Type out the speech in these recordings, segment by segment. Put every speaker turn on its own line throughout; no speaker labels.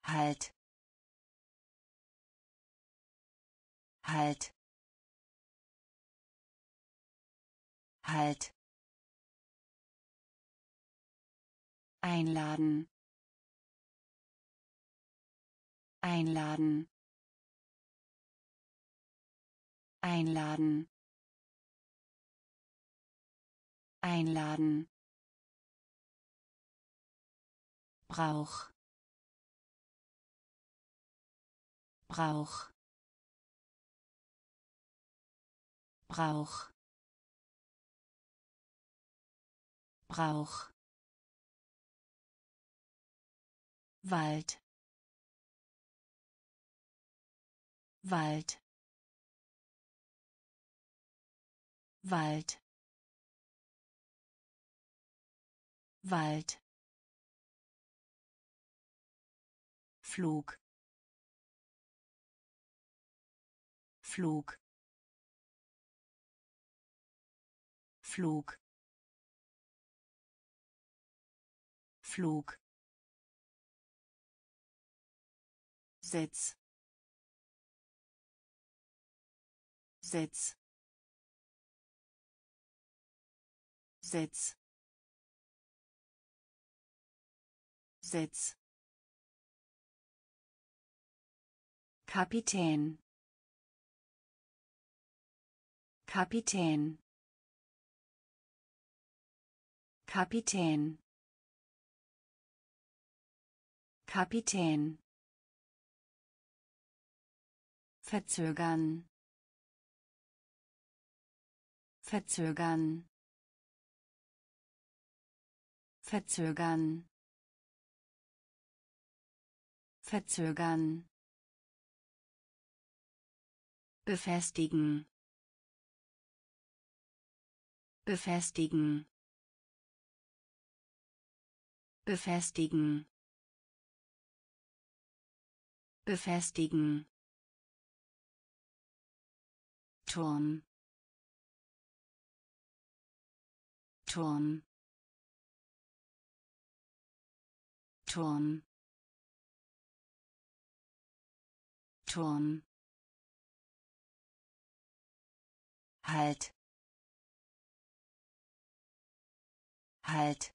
Halt. Halt. Halt. Einladen. Einladen. Einladen. Einladen. Brauch. Brauch. Brauch. Brauch. Wald. Wald. Wald. Wald. Flug. Flug. Flug. Flug. Sitz. Sitz. Sitz. Sitz. Kapitän. Kapitän. Kapitän. Kapitän. Verzögern. Verzögern. Verzögern. Verzögern. Befestigen. Befestigen. Befestigen. Befestigen. Turm. Turm. Turm. Turm. Halt. Halt.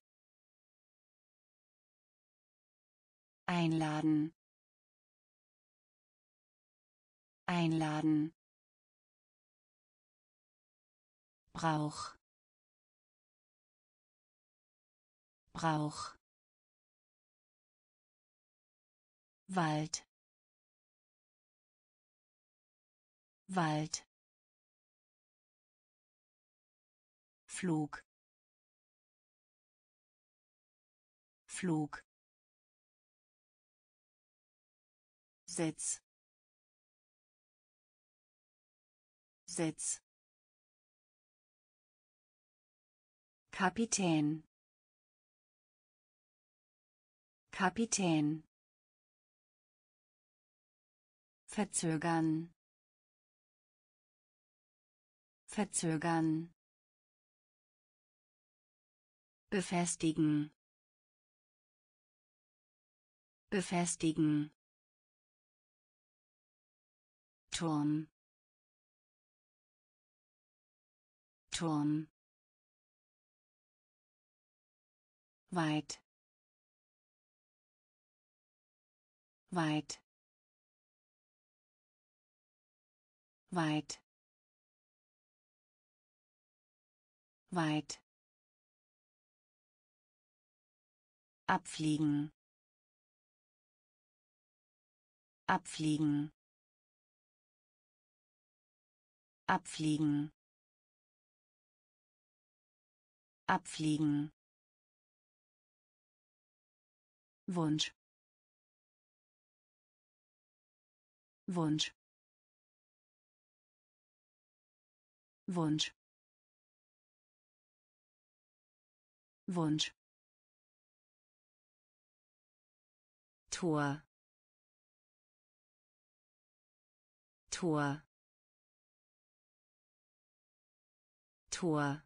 Einladen. Einladen. Brauch. Brauch. Wald. Wald. Flug. Flug. Sitz. Sitz. Kapitän. Kapitän. Verzögern. Verzögern. Befestigen. Befestigen. Turm. Turm. Weit. Weit. Weit. Weit. Abfliegen. Abfliegen. Abfliegen. Abfliegen. Wunsch. Wunsch. Wunsch. Wunsch. Tor. Tor. Tor.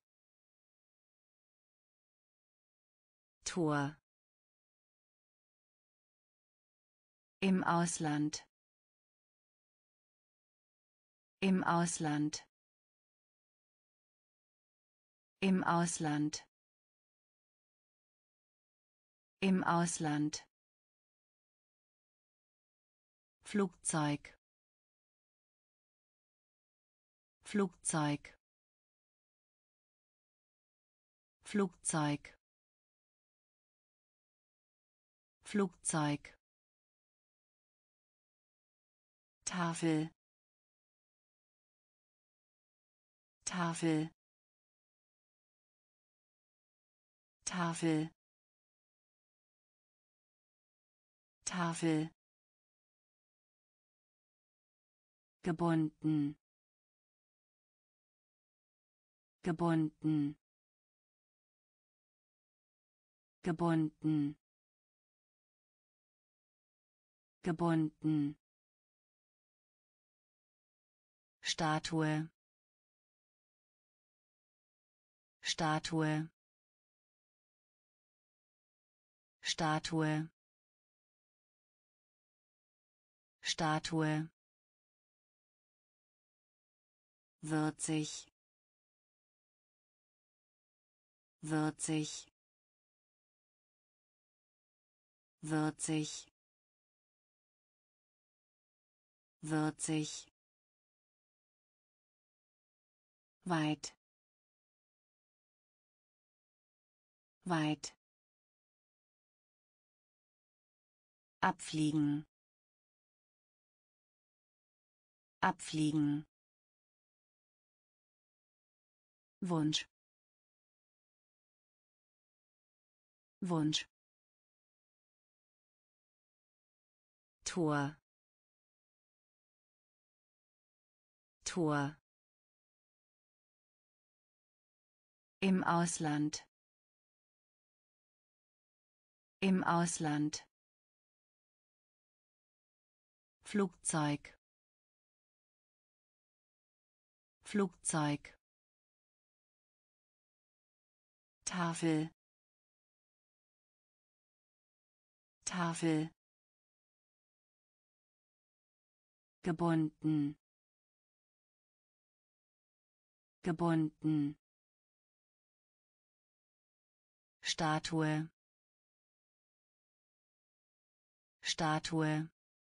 Tor. Im Ausland. Im Ausland. Im Ausland. Im Ausland. Flugzeug. Flugzeug. Flugzeug. Flugzeug. Tafel. Tafel. Tafel. Tafel. Gebunden. Gebunden. Gebunden. Gebunden. Statue. Statue. Statue. Statue. 40. 40. 40. 40. Weit. Weit. Abfliegen. Abfliegen. Wunsch. Wunsch. Tor. Tor. Im Ausland. Im Ausland. Flugzeug. Flugzeug. Tafel. Tafel. Gebunden. Gebunden. Statue. Statue.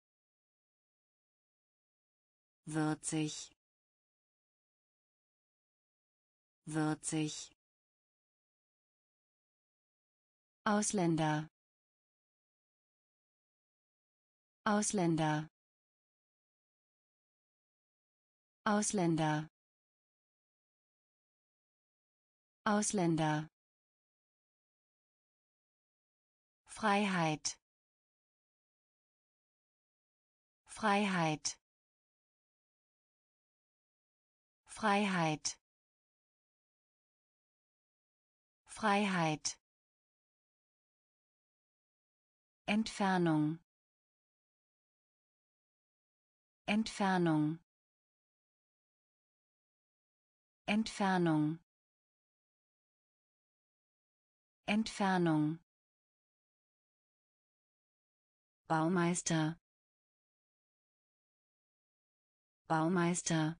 40. 40. Ausländer. Ausländer. Ausländer. Ausländer. Freiheit. Freiheit. Freiheit. Freiheit. Entfernung. Entfernung. Entfernung. Entfernung. Baumeister. Baumeister.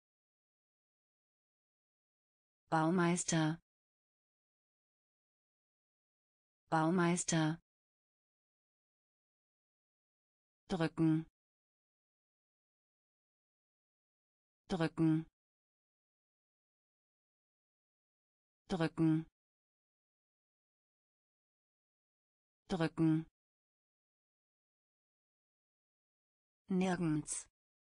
Baumeister. Baumeister. Drücken. Drücken. Drücken. Drücken. Nirgends.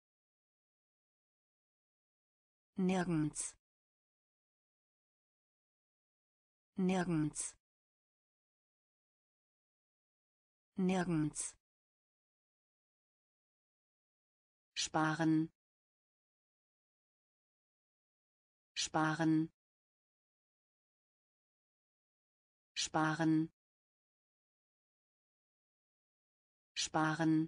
Nirgends. Nirgends. Nirgends. Sparen. Sparen. Sparen. Sparen.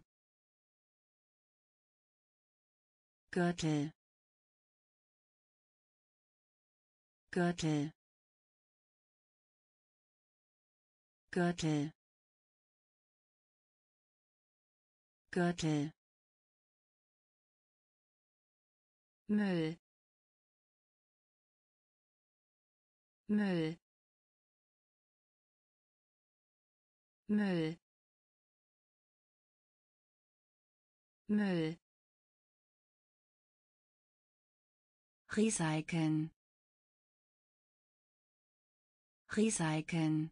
Gürtel. Gürtel. Gürtel. Gürtel, Müll, Müll, Müll, Müll, recyceln, recyceln,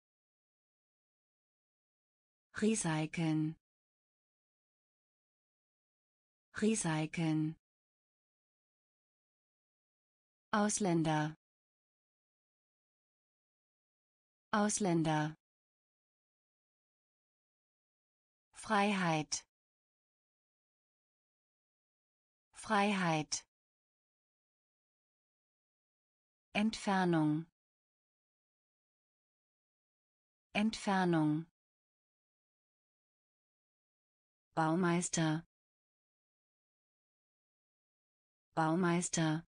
recyceln, recyceln, Ausländer, Ausländer, Freiheit, Freiheit, Entfernung, Entfernung, Baumeister, Baumeister,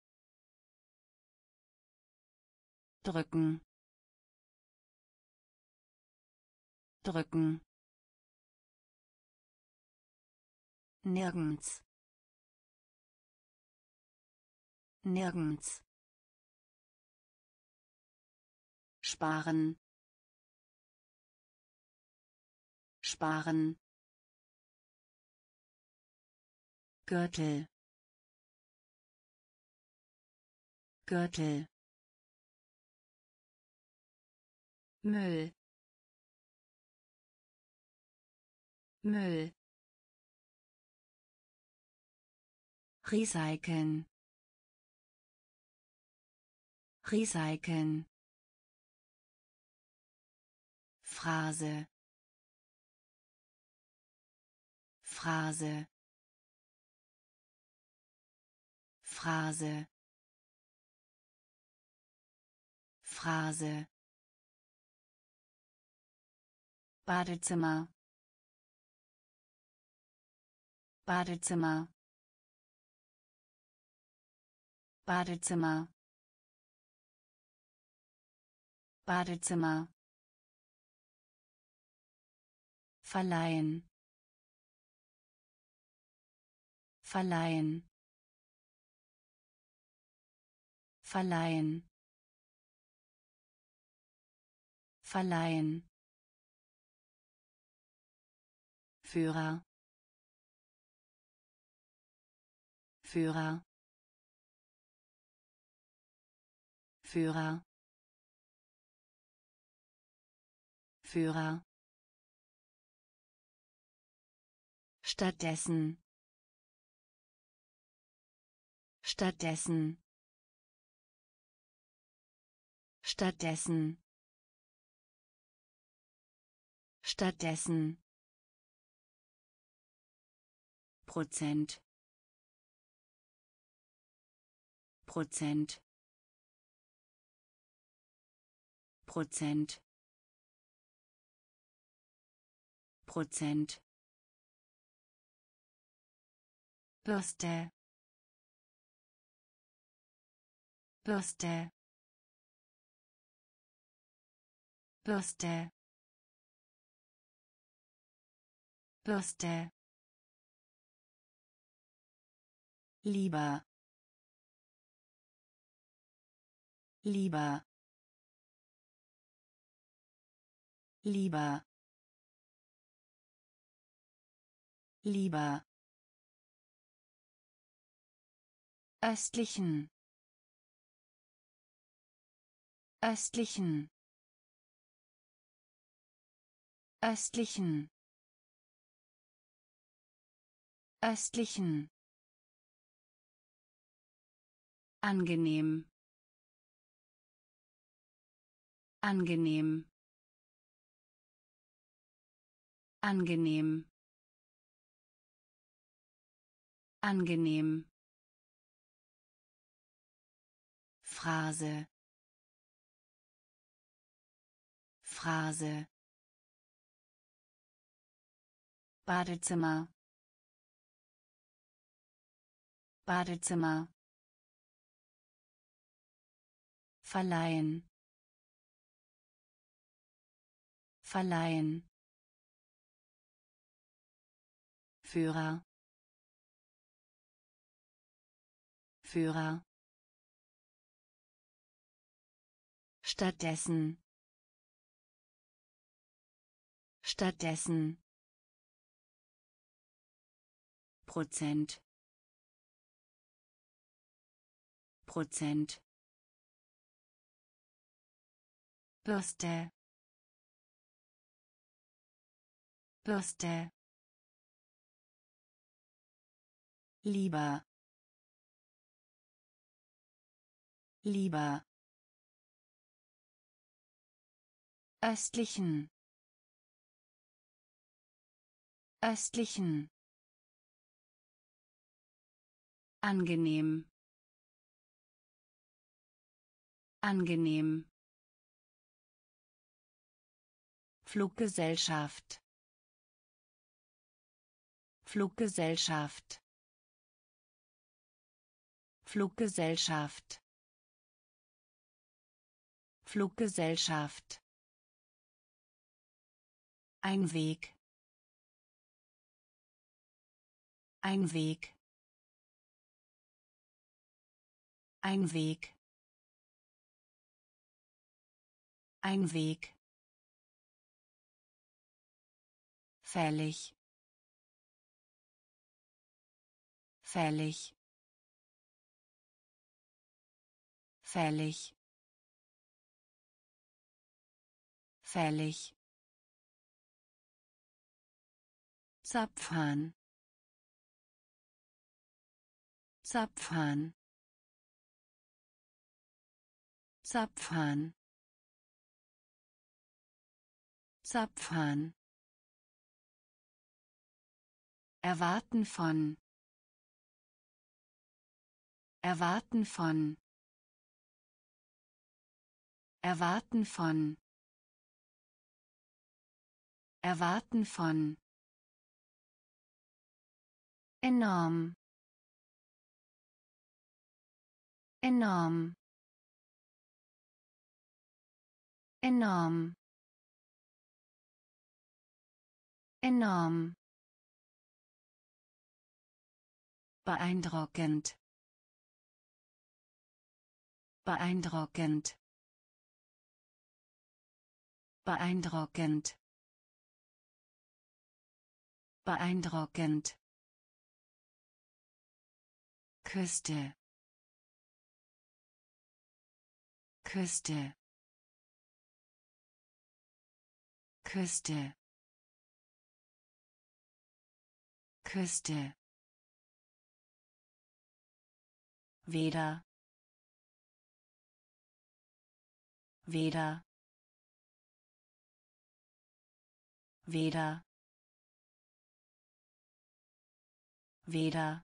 drücken, drücken, nirgends, nirgends, sparen, sparen, Gürtel, Gürtel, Müll, Müll, recyceln, recyceln, Phrase, Phrase, Phrase, Phrase, Badezimmer, Badezimmer, Badezimmer, Badezimmer, verleihen, verleihen, verleihen, verleihen, Führer, Führer, Führer, Führer, stattdessen, stattdessen, stattdessen, stattdessen, Prozent, Prozent, Prozent, Prozent, Bürste, Bürste, Bürste, Bürste, lieber, lieber, lieber, lieber, östlichen, östlichen, östlichen, östlichen, angenehm, angenehm, angenehm, angenehm, Phrase, Phrase, Badezimmer, Badezimmer, verleihen, verleihen, Führer, Führer. Stattdessen, stattdessen. Prozent, Prozent. Bürste, Bürste. Lieber, lieber. Östlichen, östlichen. Angenehm, angenehm. Fluggesellschaft, Fluggesellschaft, Fluggesellschaft, Fluggesellschaft. Ein Weg, ein Weg, ein Weg, ein Weg. Fällig, fällig, fällig, fällig. Zapfhahn, Zapfhahn, Zapfhahn, Zapfhahn. Erwarten von, erwarten von, erwarten von, erwarten von. Enorm, enorm, enorm, enorm. Beeindruckend, beeindruckend, beeindruckend, beeindruckend. Küste, Küste, Küste, Küste. Weder, weder, weder, weder.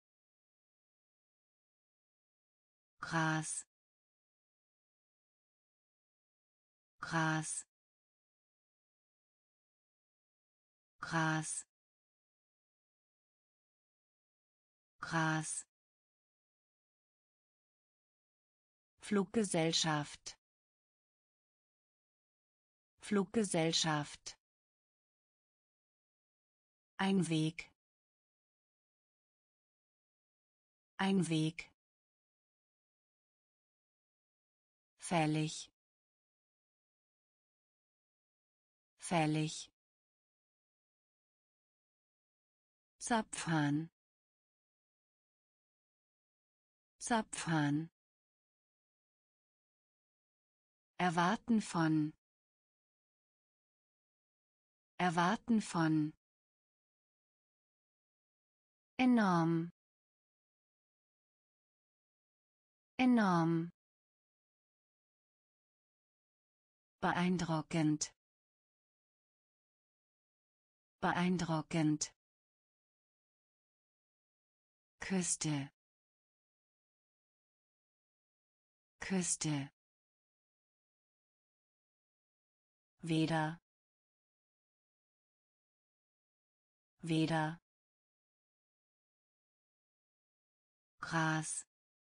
Gras, Gras, Gras, Gras. Fluggesellschaft, Fluggesellschaft. Ein Weg, ein Weg. Fällig, fällig. Zapfhahn, Zapfhahn. Erwarten von, erwarten von. Enorm, enorm. Beeindruckend, beeindruckend. Küste, Küste. Weder, weder. Gras,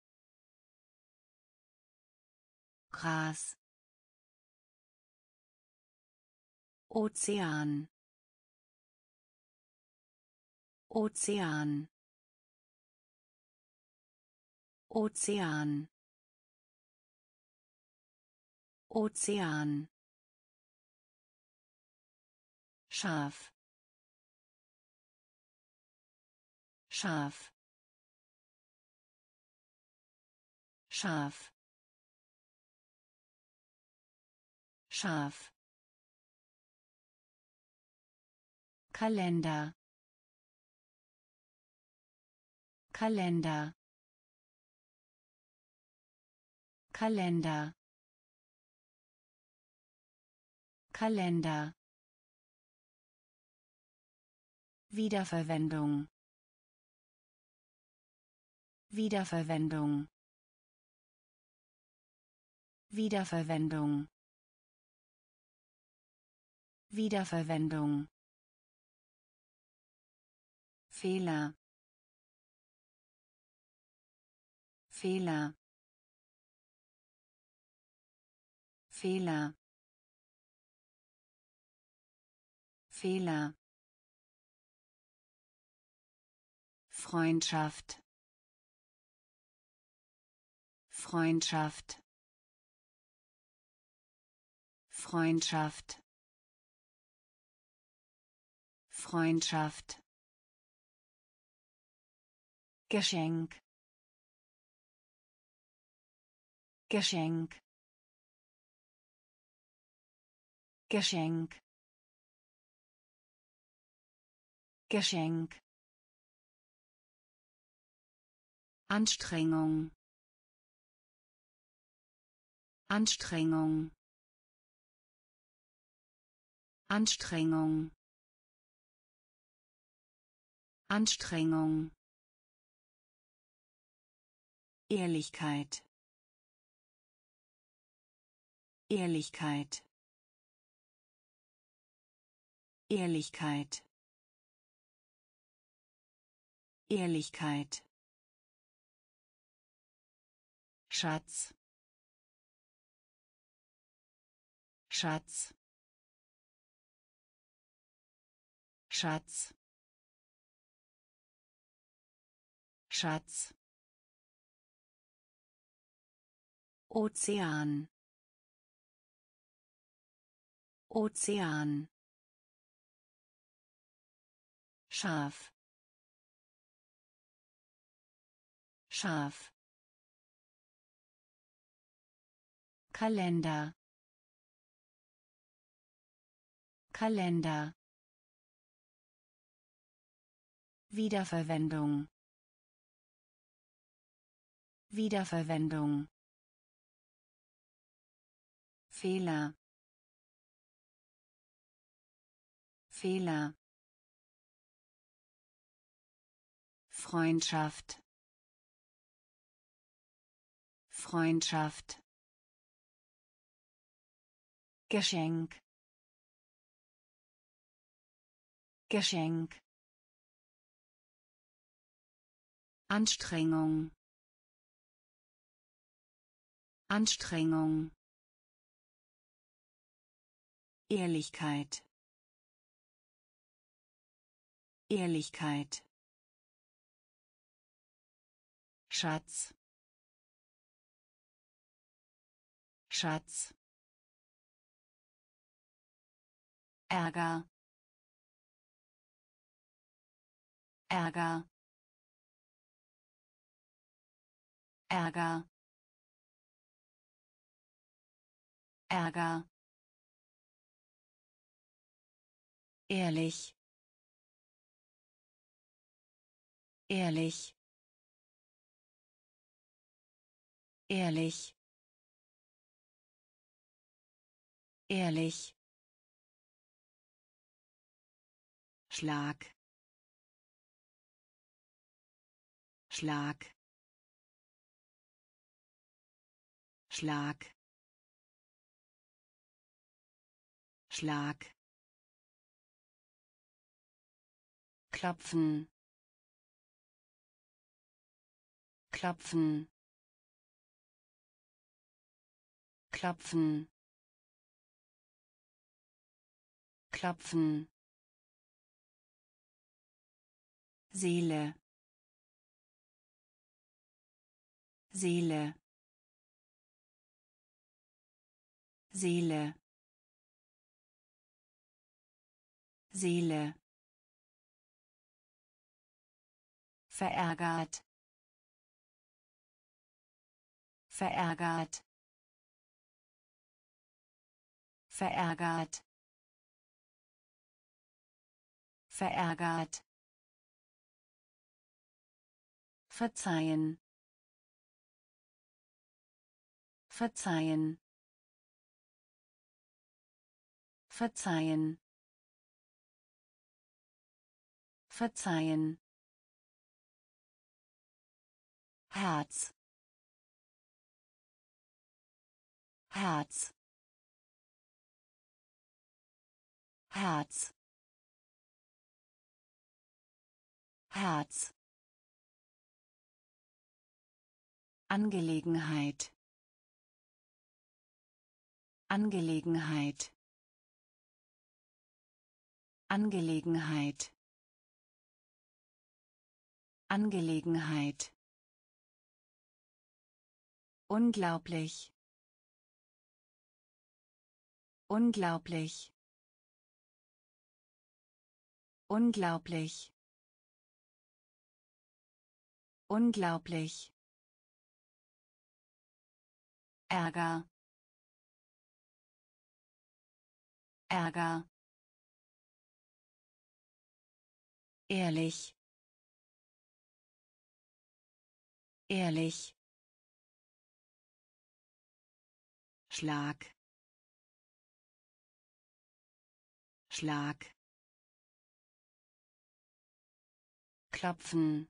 Gras. Ozean, Ozean, Ozean, Ozean, Schaf, Schaf, Schaf, Schaf, Kalender, Kalender, Kalender, Kalender, Wiederverwendung, Wiederverwendung, Wiederverwendung, Wiederverwendung, Fehler, Fehler, Fehler, Fehler, Freundschaft, Freundschaft, Freundschaft, Freundschaft, Geschenk, Geschenk, Geschenk, Geschenk, Anstrengung, Anstrengung, Anstrengung, Anstrengung, Ehrlichkeit, Ehrlichkeit, Ehrlichkeit, Ehrlichkeit, Schatz, Schatz, Schatz, Schatz, Ozean, Ozean, Schaf, Schaf, Kalender, Kalender, Wiederverwendung, Wiederverwendung, Fehler, Fehler, Freundschaft, Freundschaft, Geschenk, Geschenk, Anstrengung, Anstrengung, Ehrlichkeit, Ehrlichkeit, Schatz, Schatz, Ärger, Ärger, Ärger, Ärger, ehrlich, ehrlich, ehrlich, ehrlich, Schlag, Schlag, Schlag, Schlag, klopfen, klopfen, klopfen, klopfen, Seele, Seele, Seele, Seele, verärgert, verärgert, verärgert, verärgert, verzeihen, verzeihen, verzeihen, verzeihen, Herz, Herz, Herz, Herz, Angelegenheit, Angelegenheit, Angelegenheit, Angelegenheit, unglaublich, unglaublich, unglaublich, unglaublich, Ärger, Ärger, ehrlich, ehrlich, Schlag, Schlag, klopfen,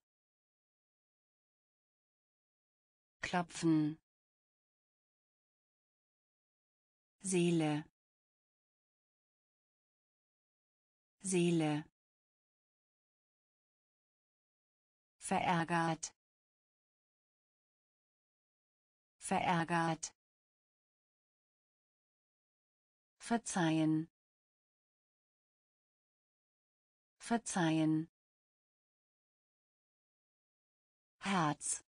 klopfen, Seele, Seele, verärgert, verärgert, verzeihen, verzeihen, Herz,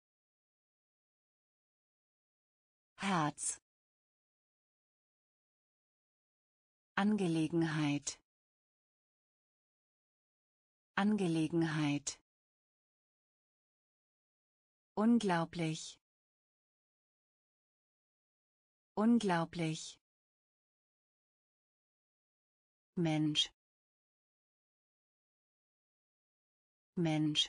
Herz, Angelegenheit, Angelegenheit, unglaublich, unglaublich, Mensch, Mensch,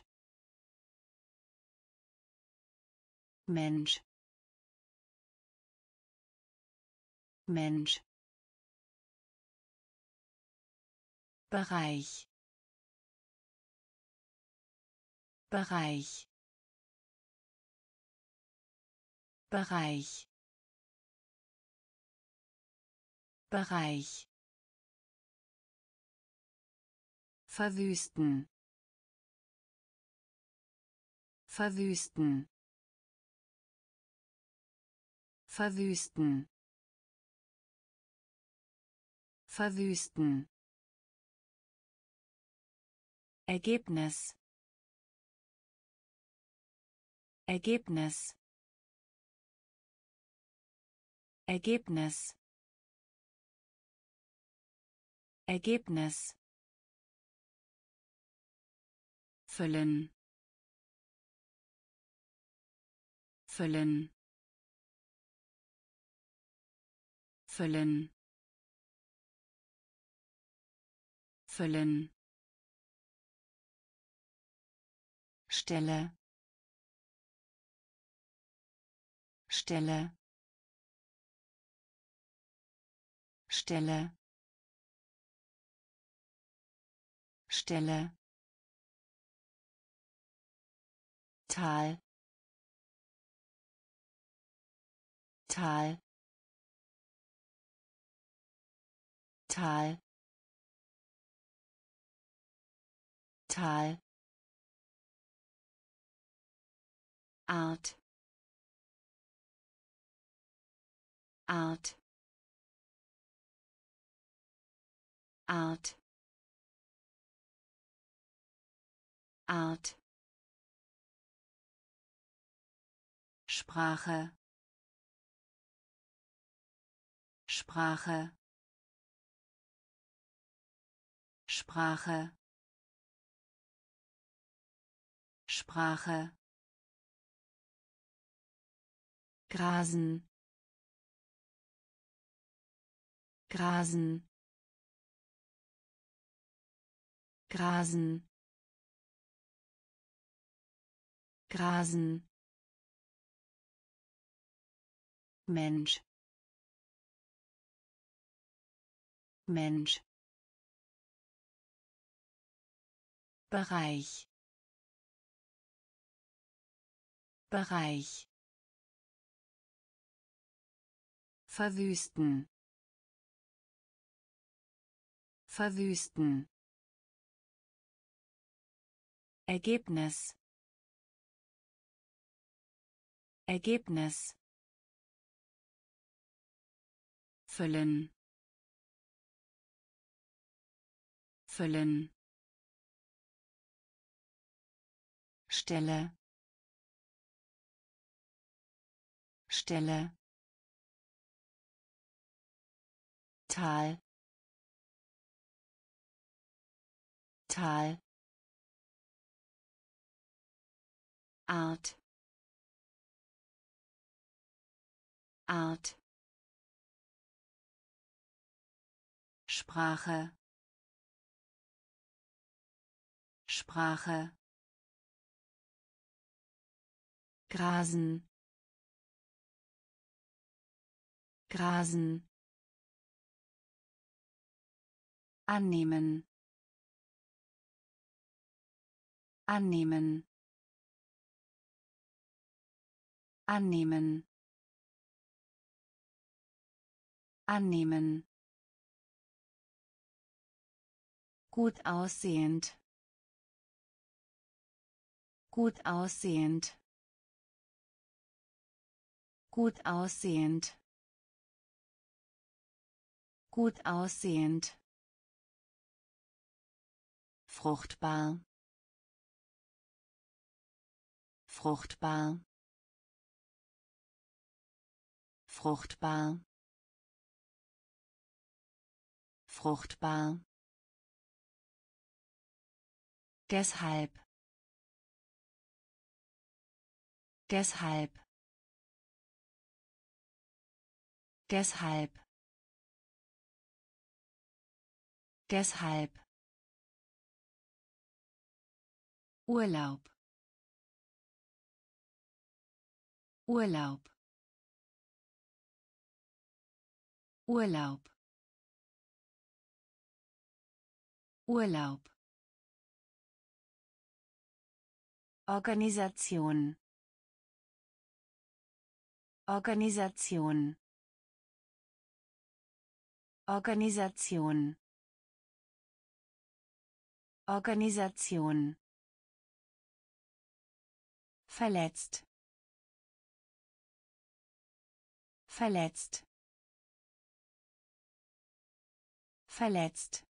Mensch, Mensch, Bereich, Bereich, Bereich, Bereich, verwüsten, verwüsten, verwüsten, verwüsten, Ergebnis, Ergebnis, Ergebnis, Ergebnis, füllen, füllen, füllen, füllen, Stelle, Stelle, Stelle, Stelle, Tal, Tal, Tal, Tal, Art, Art, Art, Art, Sprache, Sprache, Sprache, Sprache, grasen, grasen, grasen, grasen, Mensch, Mensch, Bereich, Bereich, verwüsten, verwüsten, Ergebnis, Ergebnis, füllen, füllen, Stelle, Stelle, Tal, Tal, Art, Art, Sprache, Sprache, grasen, grasen, annehmen, annehmen, annehmen, annehmen, gut aussehend, gut aussehend, gut aussehend, gut aussehend, fruchtbar, fruchtbar, fruchtbar, fruchtbar, deshalb, deshalb, deshalb, deshalb, Urlaub, Urlaub, Urlaub, Urlaub, Organisation, Organisation, Organisation, Organisation, verletzt, verletzt, verletzt,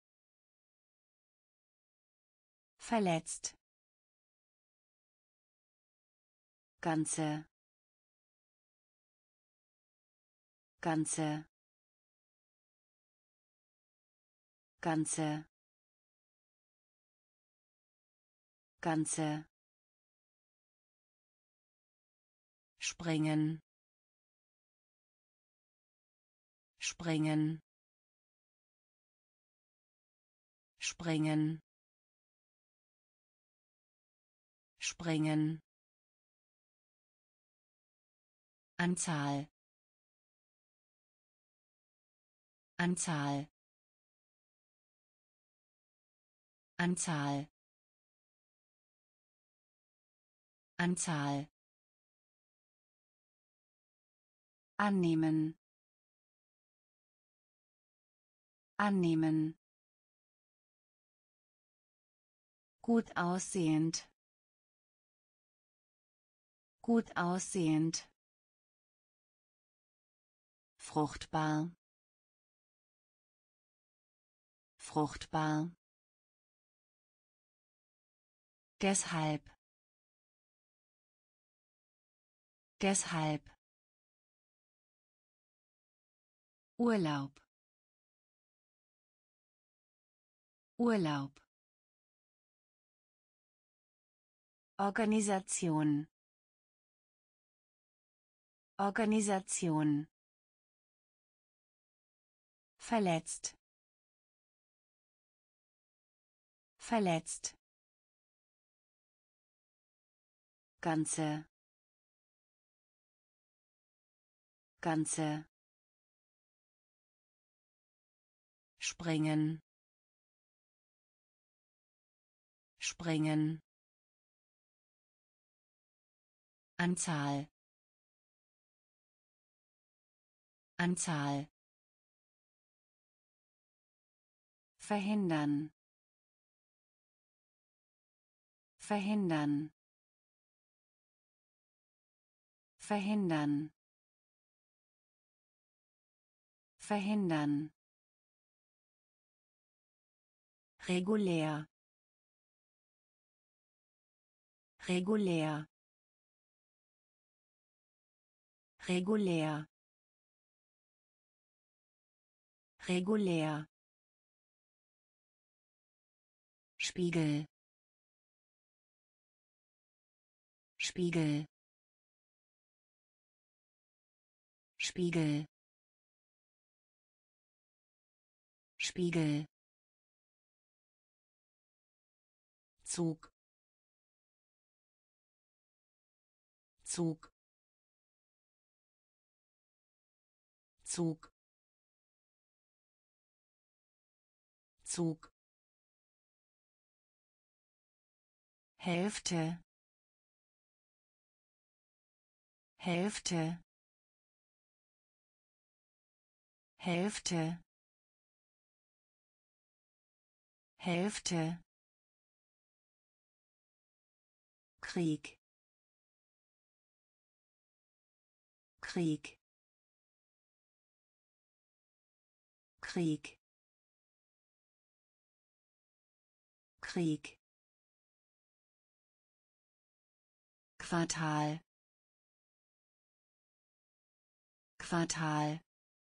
verletzt, ganze, ganze, ganze, ganze, springen, springen, springen, springen, Anzahl, Anzahl, Anzahl, Anzahl, annehmen, annehmen, gut aussehend, gut aussehend, fruchtbar, fruchtbar, Deshalb. Deshalb. Urlaub. Urlaub. Organisation. Organisation. Verletzt. Verletzt. Ganze. Ganze. Springen. Springen. Anzahl. Anzahl. Verhindern. Verhindern. Verhindern. Verhindern. Regulär. Regulär. Regulär. Regulär. Spiegel. Spiegel. Spiegel. Spiegel. Zug. Zug. Zug. Zug. Hälfte. Hälfte. Hälfte. Hälfte. Krieg. Krieg. Krieg. Krieg. Quartal. Quartal.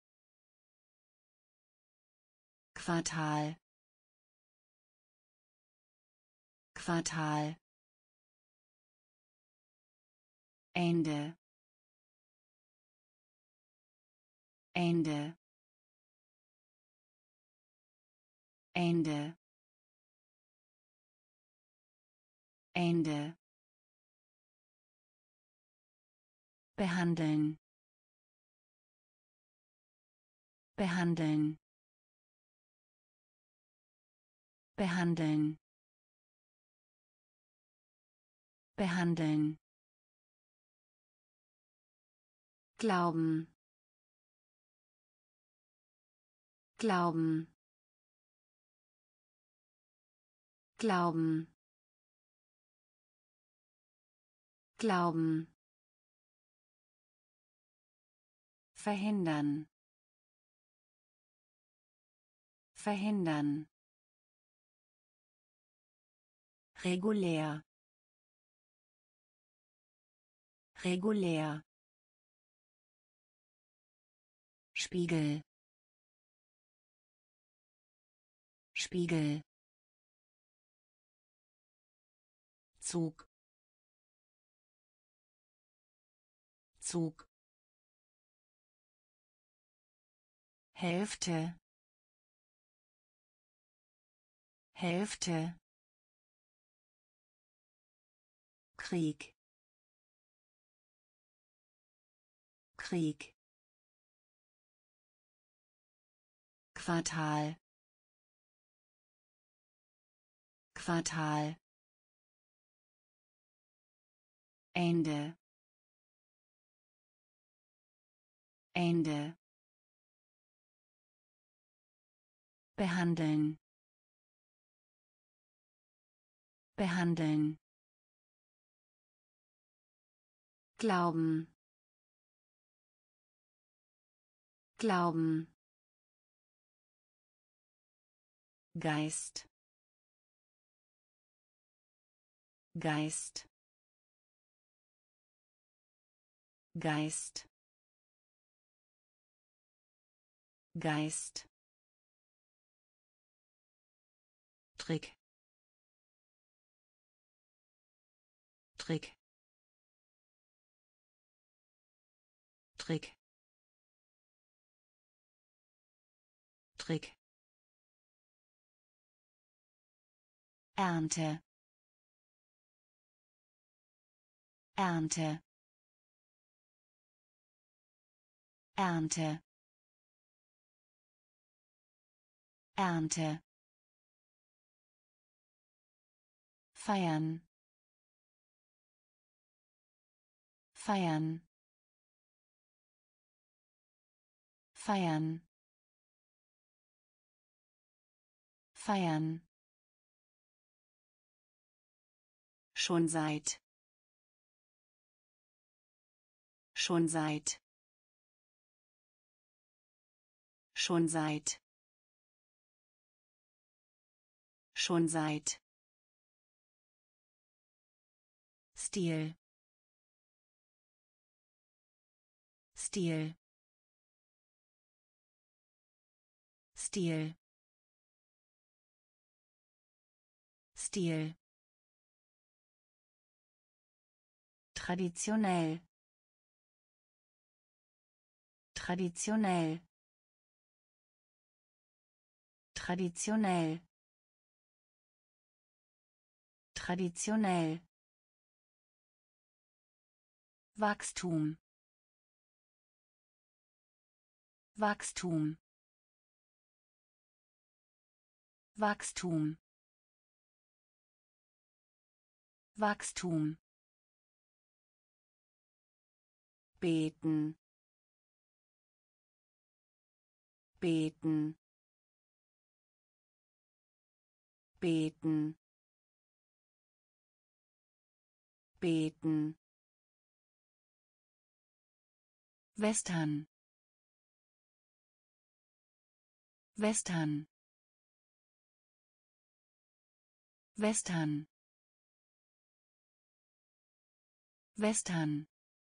Quartal. Quartal. Ende. Ende. Ende. Ende. Behandeln. Behandeln. Behandeln. Behandeln. Glauben. Glauben. Glauben. Glauben. Verhindern. Verhindern. Regulär. Regulär. Spiegel. Spiegel. Zug. Zug. Hälfte. Hälfte. Krieg. Krieg. Quartal. Quartal. Ende. Ende. Behandeln. Behandeln. Glauben. Glauben. Geist. Geist, Geist, Geist, Trick, Trick, Trick, Trick, Ernte, Ernte, Ernte, Ernte, feiern, feiern, feiern, feiern, schon seit, schon seit, schon seit, schon seit, Stil, Stil, Stil, Stil, traditionell, traditionell, traditionell, traditionell, Wachstum, Wachstum, Wachstum, Wachstum, beten, beten, beten, beten, Western, Western, Western, Western,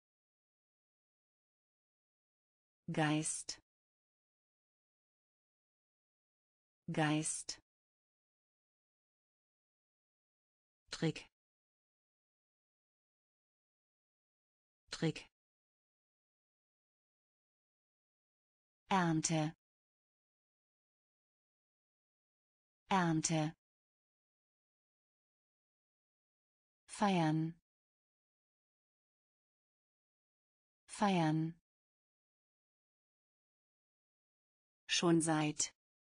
Geist, Geist, Trick, Trick, Ernte, Ernte, feiern, feiern, schon seit,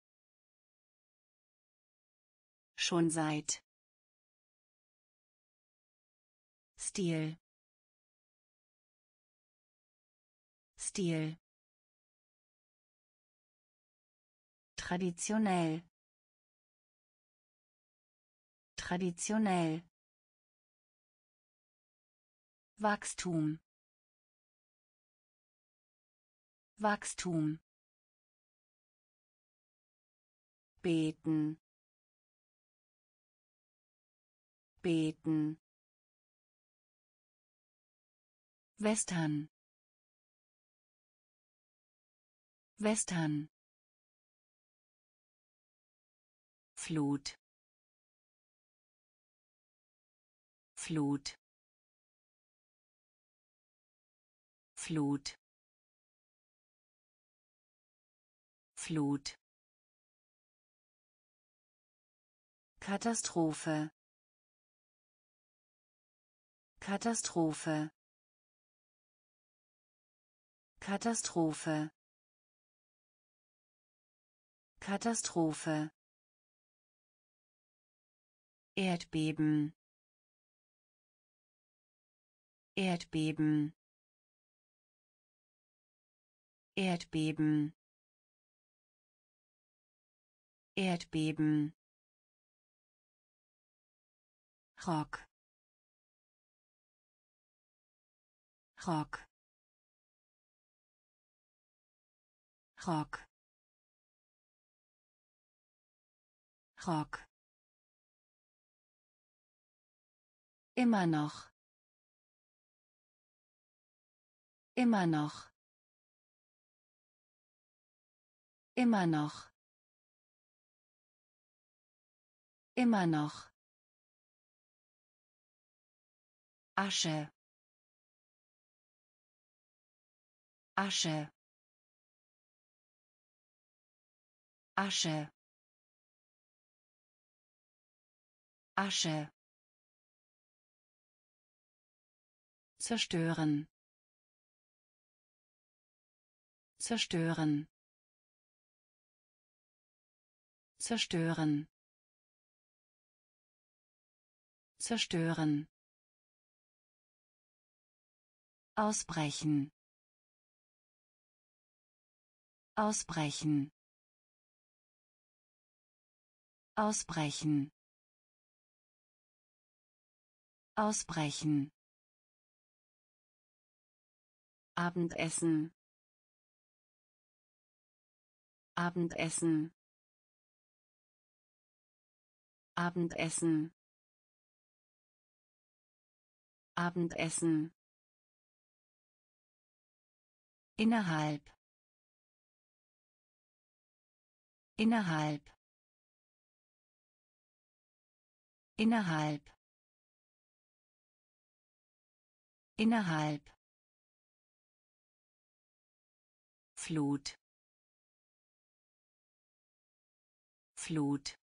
schon seit, Stil, Stil, traditionell, traditionell, Wachstum, Wachstum, beten, beten, Western, Western, Flut, Flut, Flut, Flut, Katastrophe, Katastrophe, Katastrophe, Katastrophe, Erdbeben, Erdbeben, Erdbeben, Erdbeben, Rock, Rock, Rock, Rock, Immer noch. Immer noch. Immer noch. Immer noch. Asche. Asche. Asche. Asche. Zerstören. Zerstören. Zerstören. Zerstören. Ausbrechen. Ausbrechen. Ausbrechen. Ausbrechen. Abendessen. Abendessen. Abendessen. Abendessen. Innerhalb. Innerhalb. Innerhalb. Innerhalb. Flut. Flut.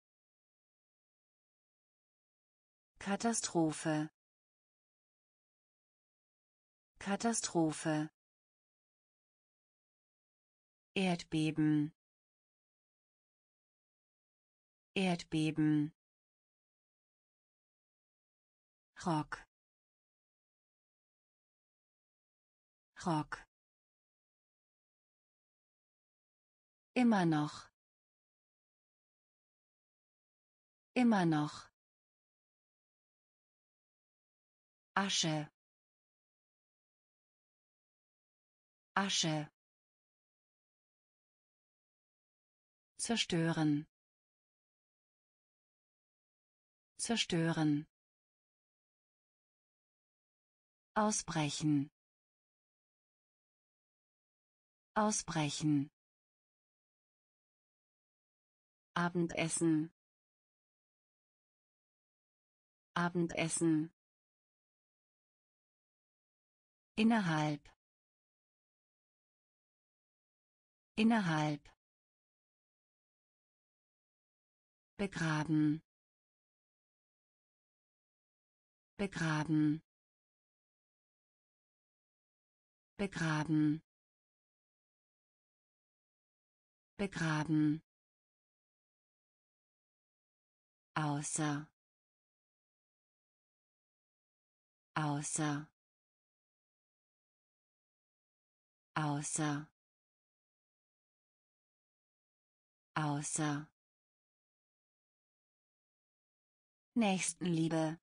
Katastrophe. Katastrophe. Erdbeben. Erdbeben. Rock. Rock. Immer noch. Immer noch. Asche. Asche. Zerstören. Zerstören. Ausbrechen. Ausbrechen. Abendessen. Abendessen. Innerhalb. Innerhalb. Begraben. Begraben. Begraben. Begraben. Außer. Außer. Außer. Außer. Nächstenliebe.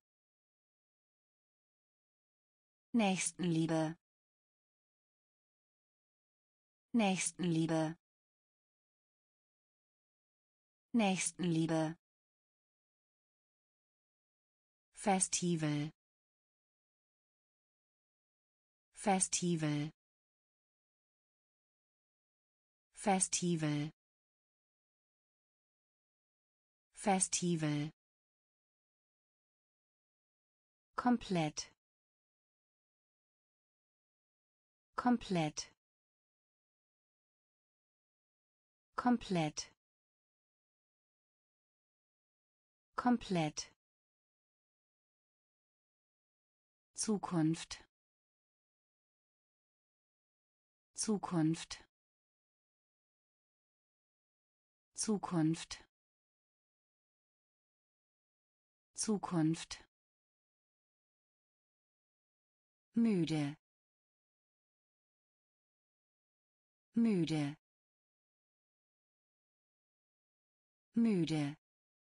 Nächstenliebe. Nächstenliebe. Nächstenliebe. Festival. Festival. Festival. Festival. Komplett. Komplett. Komplett. Komplett. Zukunft. Zukunft. Zukunft. Zukunft. Müde. Müde. Müde.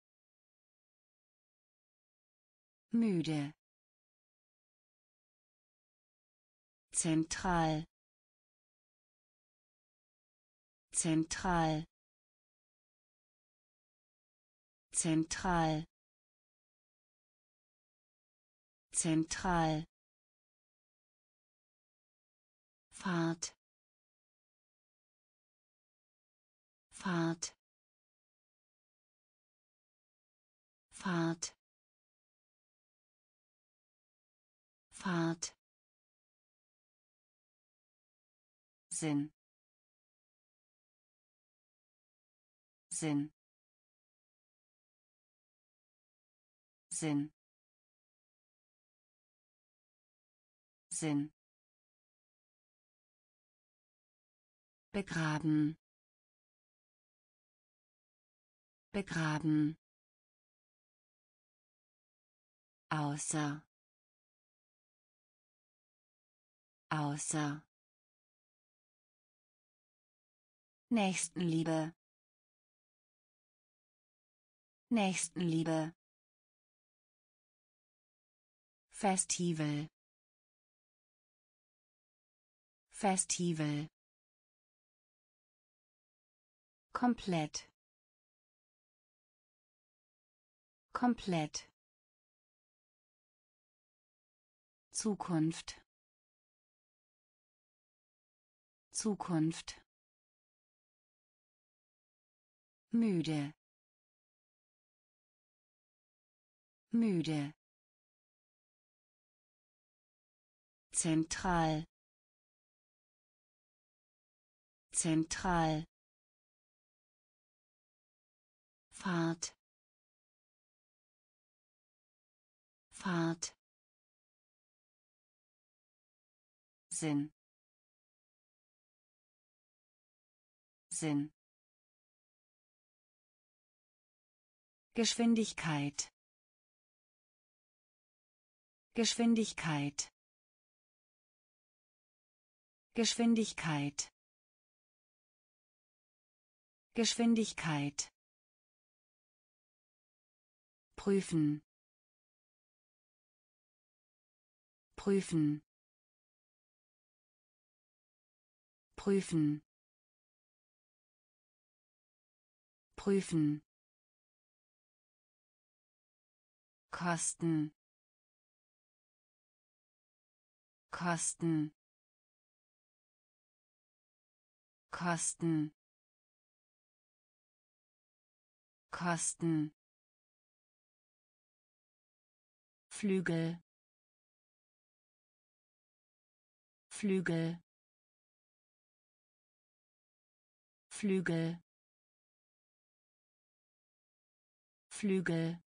Müde. Zentral. Zentral. Zentral. zentral, Fahrt, Fahrt, Fahrt, Fahrt, Sinn, Sinn, Sinn, Sinn, begraben, begraben, außer, außer, Nächstenliebe, Nächstenliebe, Festival, Festival, komplett, komplett, Zukunft, Zukunft, müde, müde, zentral, zentral, Fahrt, Fahrt, Sinn, Sinn, Geschwindigkeit, Geschwindigkeit, Geschwindigkeit, Geschwindigkeit, prüfen, prüfen, prüfen, prüfen, Kosten, Kosten, Kosten, Kosten, Flügel, Flügel, Flügel, Flügel,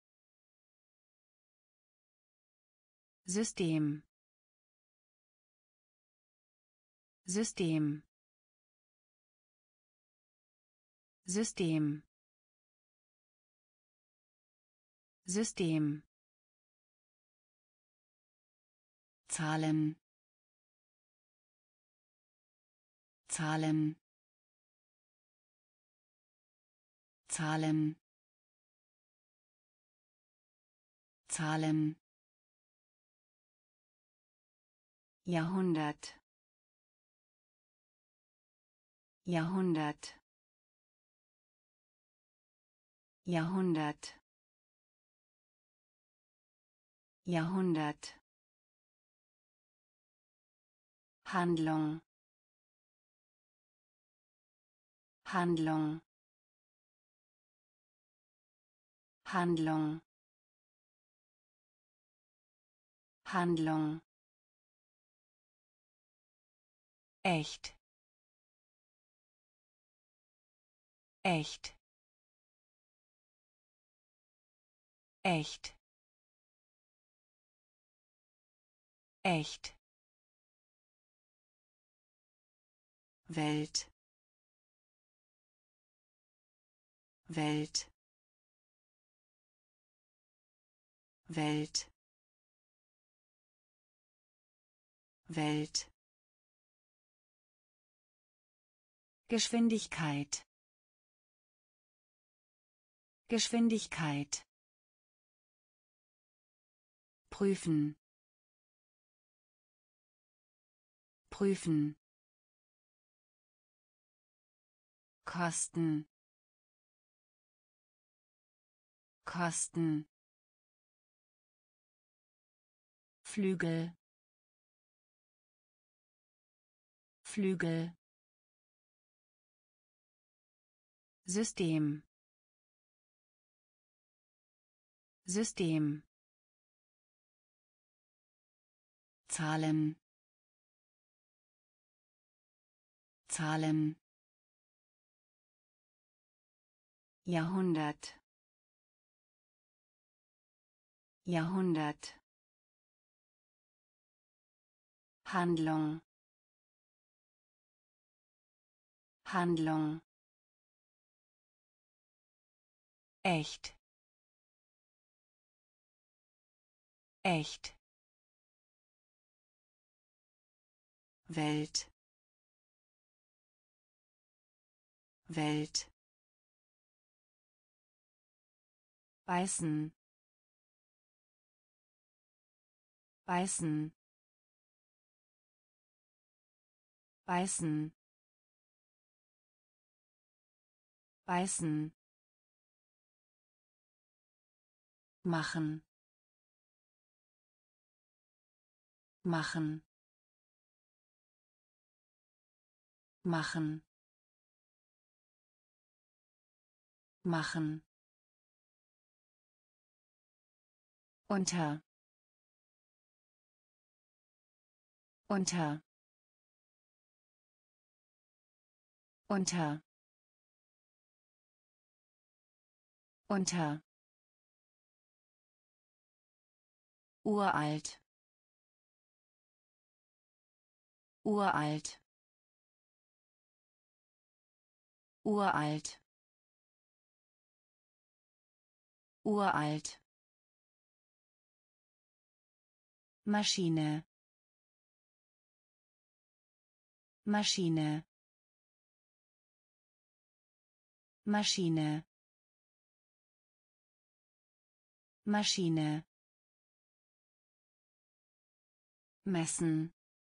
System, System, System, System, Zahlen, Zahlen, Zahlen, Zahlen, Jahrhundert, Jahrhundert, Jahrhundert, Jahrhundert, Handlung, Handlung, Handlung, Handlung, echt, echt, echt, echt, Welt, Welt, Welt, Welt, Geschwindigkeit, Geschwindigkeit, prüfen, prüfen, Kosten, Kosten, Flügel, Flügel, System, System, Zahlen, Zahlen, Jahrhundert, Jahrhundert, Handlung, Handlung, echt, echt, Welt, Welt, beißen, beißen, beißen, beißen, machen, machen, machen, machen, unter, unter, unter, unter, uralt, uralt, uralt, uralt, Maschine, Maschine, Maschine, Maschine, messen,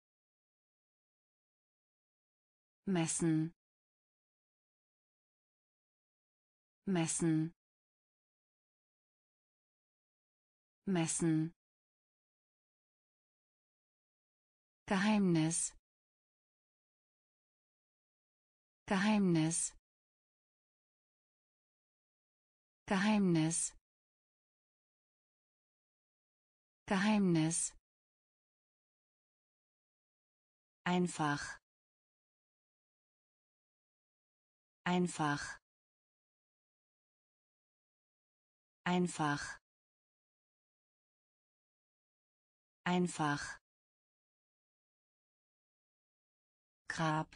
messen, messen, messen, Geheimnis, Geheimnis, Geheimnis, Geheimnis, einfach, einfach, einfach, einfach, Grab,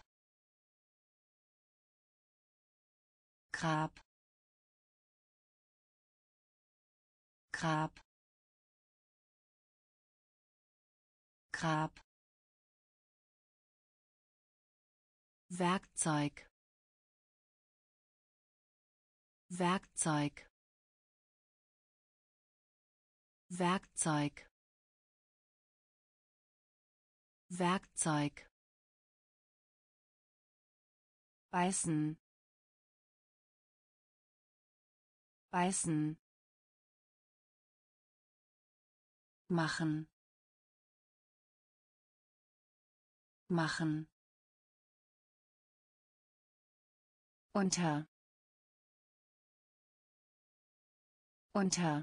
Grab, Grab, Grab, Werkzeug, Werkzeug, Werkzeug, Werkzeug, beißen, beißen, machen, machen, unter, unter,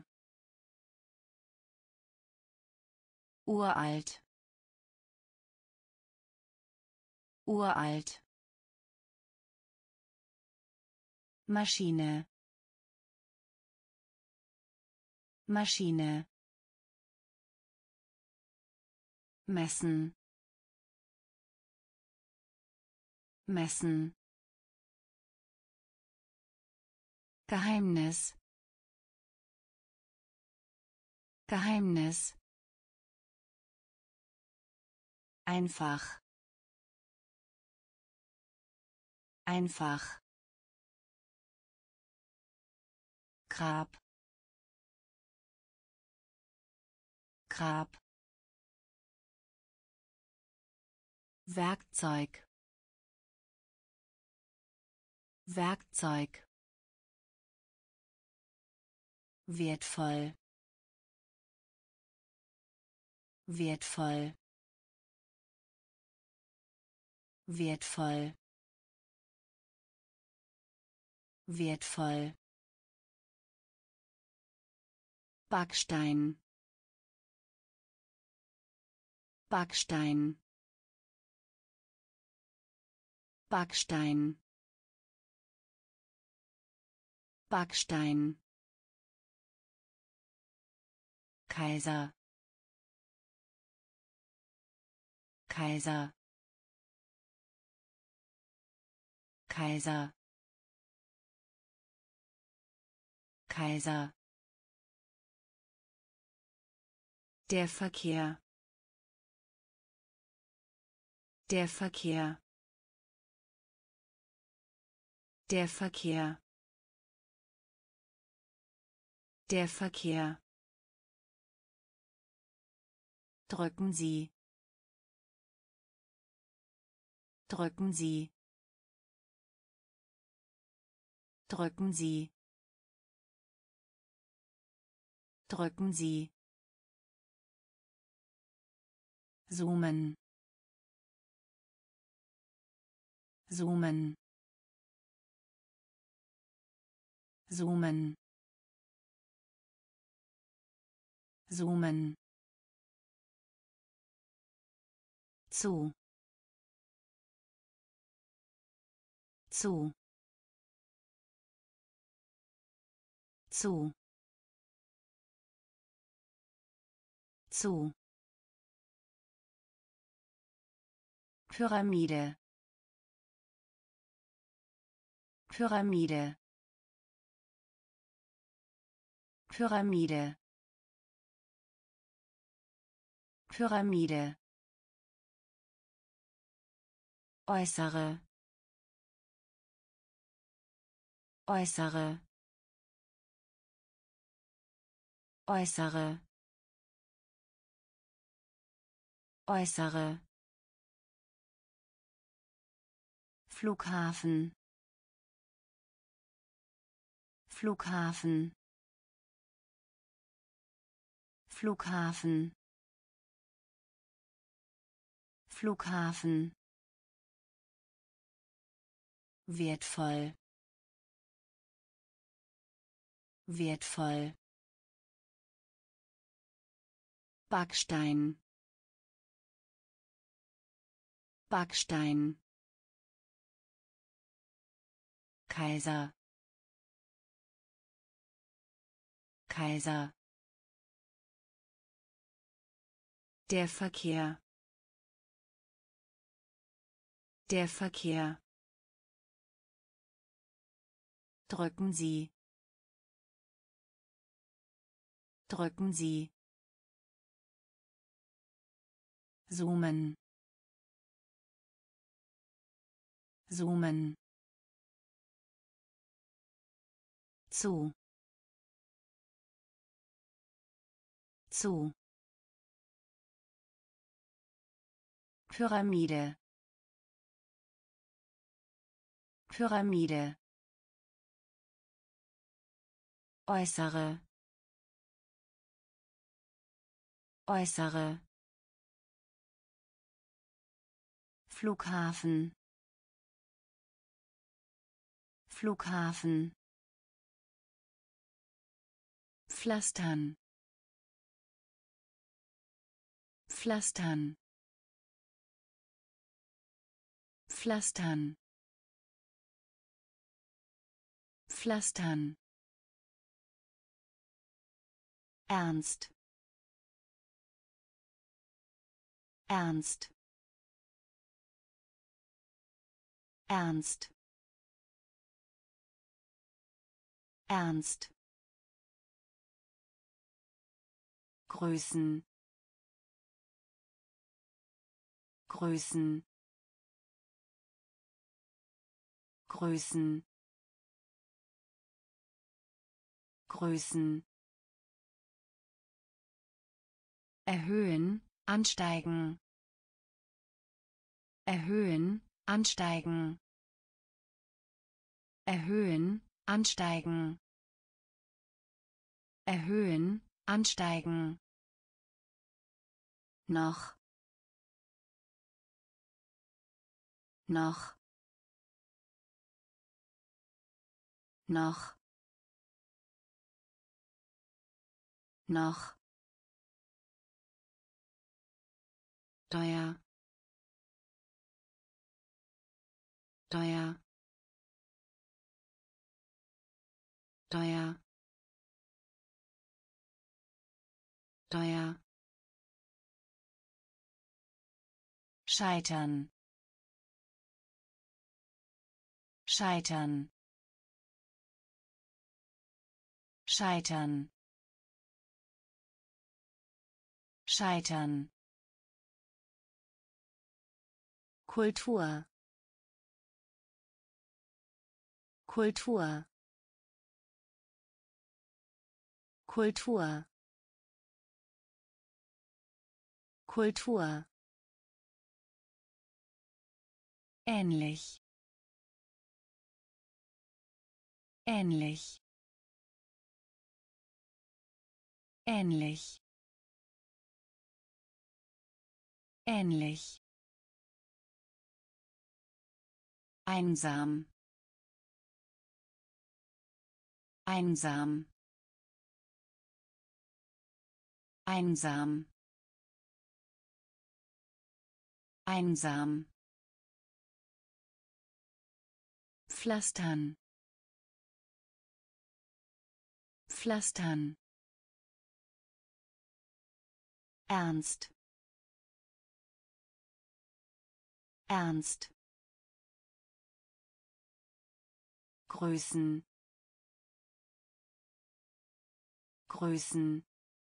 uralt, uralt, Maschine, Maschine, messen, messen, Geheimnis, Geheimnis, einfach, einfach, Grab, Grab, Werkzeug, Werkzeug, wertvoll, wertvoll, wertvoll, wertvoll, Backstein, Backstein, Backstein, Backstein, Kaiser, Kaiser, Kaiser, Kaiser, der Verkehr, der Verkehr, der Verkehr, der Verkehr, drücken Sie, drücken Sie, drücken Sie, drücken Sie, zoomen, zoomen, zoomen, zoomen, zu, zu, zu, zu, Pyramide, Pyramide, Pyramide, Pyramide, äußere, äußere, äußere, äußere, Flughafen, Flughafen, Flughafen, Flughafen, wertvoll, wertvoll, Backstein, Backstein, Kaiser, Kaiser, der Verkehr, der Verkehr, drücken Sie, drücken Sie, zoomen, zoomen, zu, zu, Pyramide, Pyramide, äußere, äußere, Flughafen, Flughafen, pflastern, pflastern, pflastern, pflastern, ernst, ernst, ernst, ernst, Größen, Größen, Größen, Größen, erhöhen, ansteigen, erhöhen, ansteigen, erhöhen, ansteigen, erhöhen, ansteigen, noch noch noch noch teuer teuer teuer teuer scheitern scheitern scheitern scheitern Kultur Kultur Kultur Kultur ähnlich ähnlich ähnlich ähnlich einsam einsam einsam einsam pflastern pflastern ernst ernst Größen Größen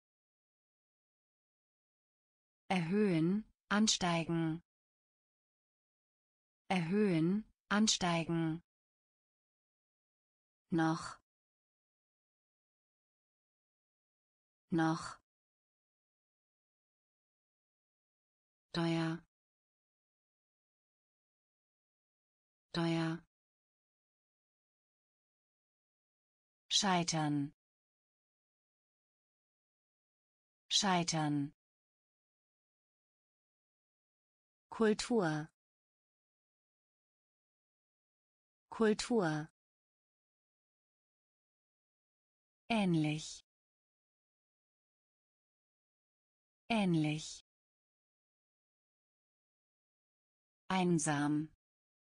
erhöhen ansteigen erhöhen ansteigen noch noch teuer teuer scheitern scheitern Kultur Kultur ähnlich ähnlich einsam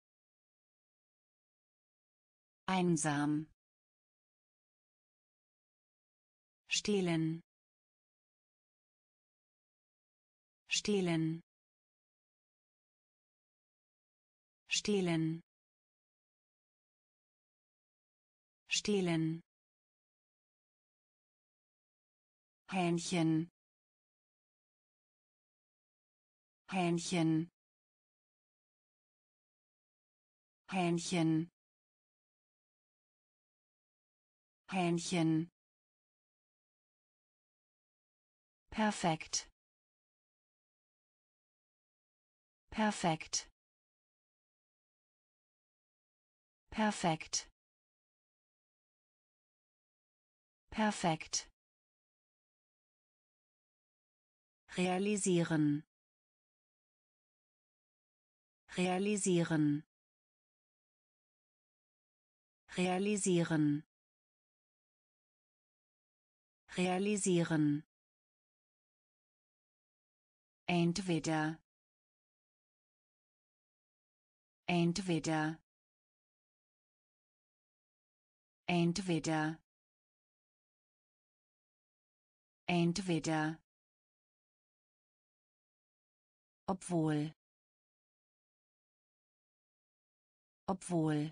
einsam stehlen stehlen stehlen stehlen Hähnchen Hähnchen Hähnchen Hähnchen perfekt perfekt perfekt perfekt realisieren realisieren realisieren realisieren entweder entweder entweder entweder obwohl obwohl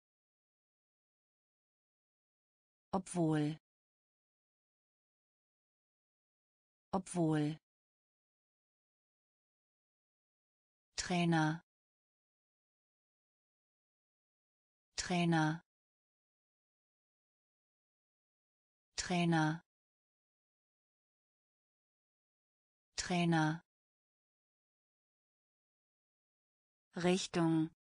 obwohl obwohl Trainer Trainer Trainer Trainer Richtung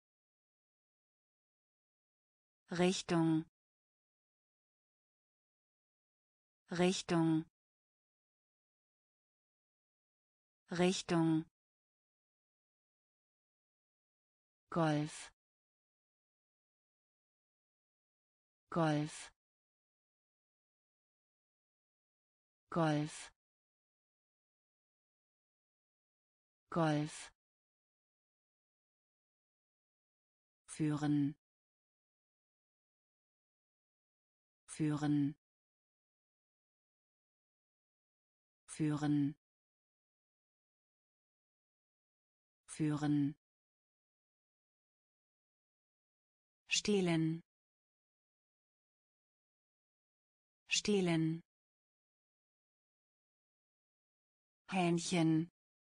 Richtung Richtung Richtung, Golf, Golf, Golf, Golf, führen, führen, führen, führen, stehlen, stehlen, Hähnchen,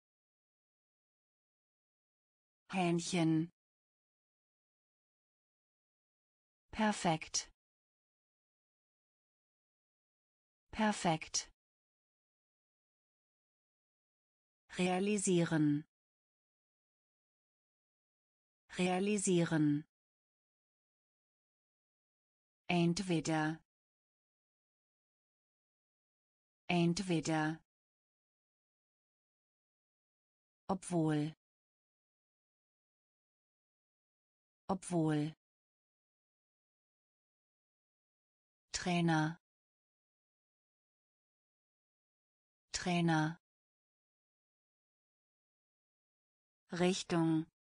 Hähnchen, perfekt, perfekt, realisieren, realisieren, entweder, entweder, obwohl, obwohl, Trainer, Trainer, Richtung,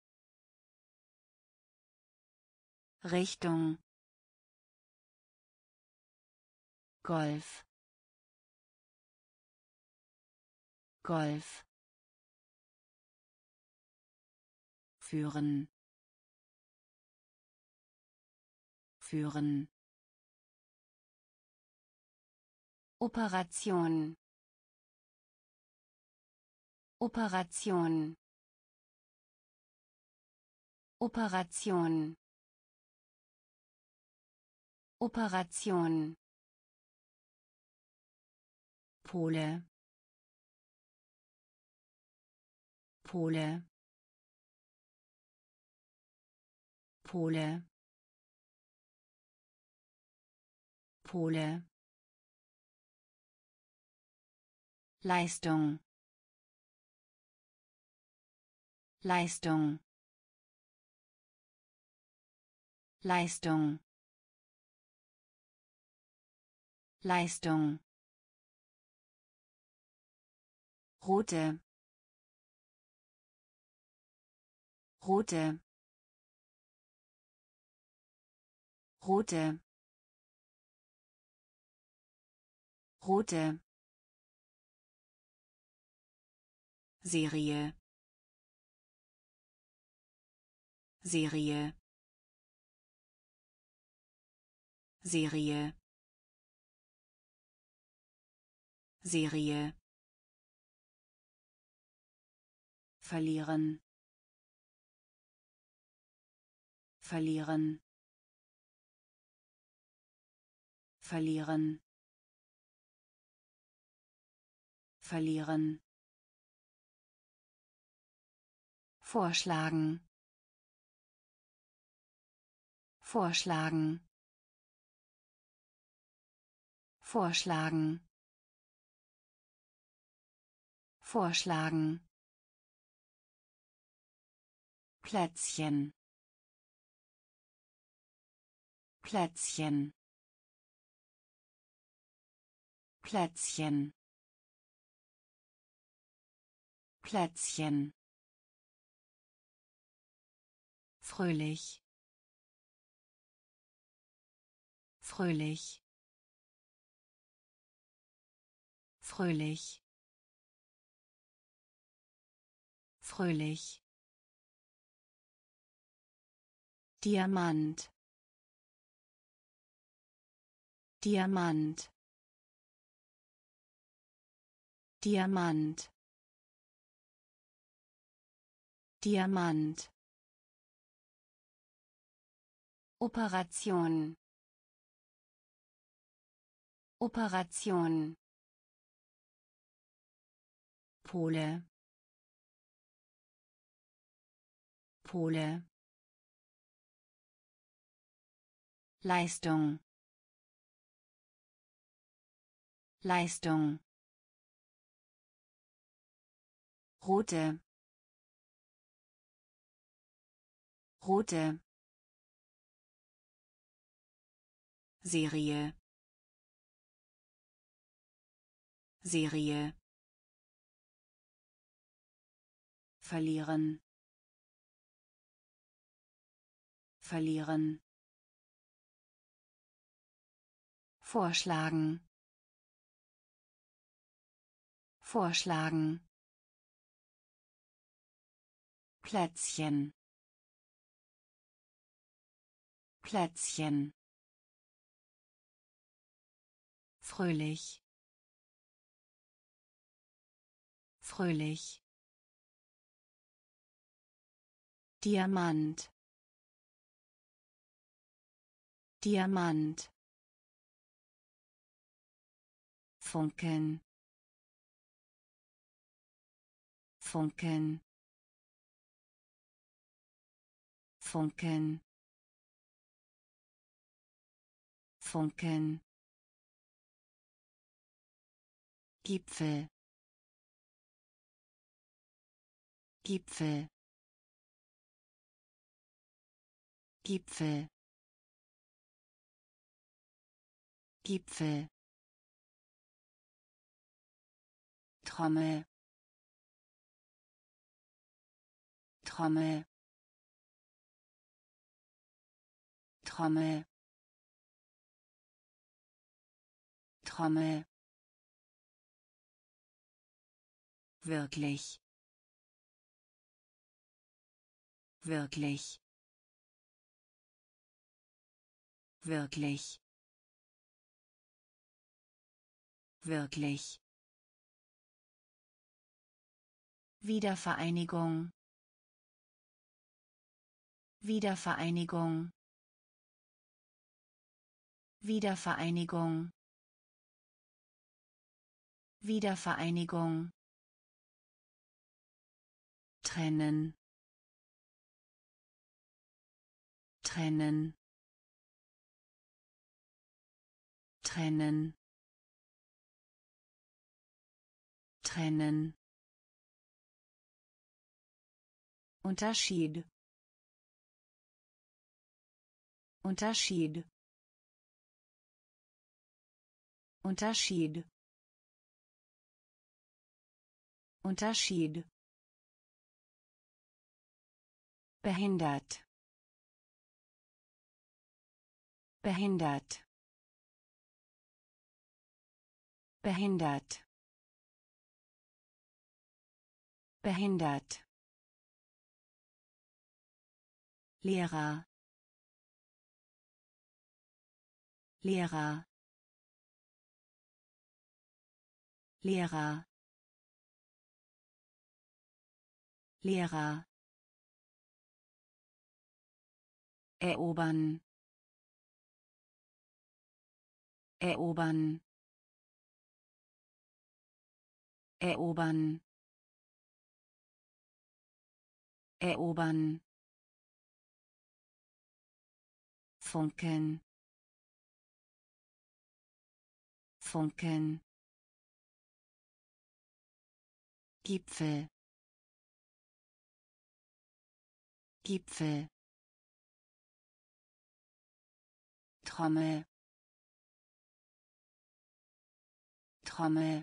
Richtung, Golf, Golf, führen, führen, Operation, Operation, Operation, Operation, Pole, Pole, Pole, Pole, Leistung, Leistung, Leistung, Leistung, rote, rote, rote, rote, Serie, Serie, Serie, Serie, verlieren, verlieren, verlieren, verlieren, vorschlagen, vorschlagen, vorschlagen, vorschlagen, Plätzchen, Plätzchen, Plätzchen, Plätzchen, fröhlich, fröhlich, fröhlich, fröhlich, Diamant, Diamant, Diamant, Diamant, Operation, Operation, Pole, Pole, Leistung, Leistung, rote rote Serie Serie verlieren verlieren vorschlagen vorschlagen Plätzchen Plätzchen fröhlich fröhlich Diamant Diamant Funkeln Funkeln Funkeln Funkeln Gipfel Gipfel Gipfel Gipfel Trommel Trommel Trommel Trommel wirklich wirklich wirklich wirklich Wiedervereinigung Wiedervereinigung Wiedervereinigung Wiedervereinigung trennen trennen trennen trennen Unterschied Unterschied Unterschied Unterschied behindert behindert behindert behindert Lehrer Lehrer Lehrer Lehrer erobern erobern erobern erobern Funkeln Funkeln Gipfel Gipfel Trommel Trommel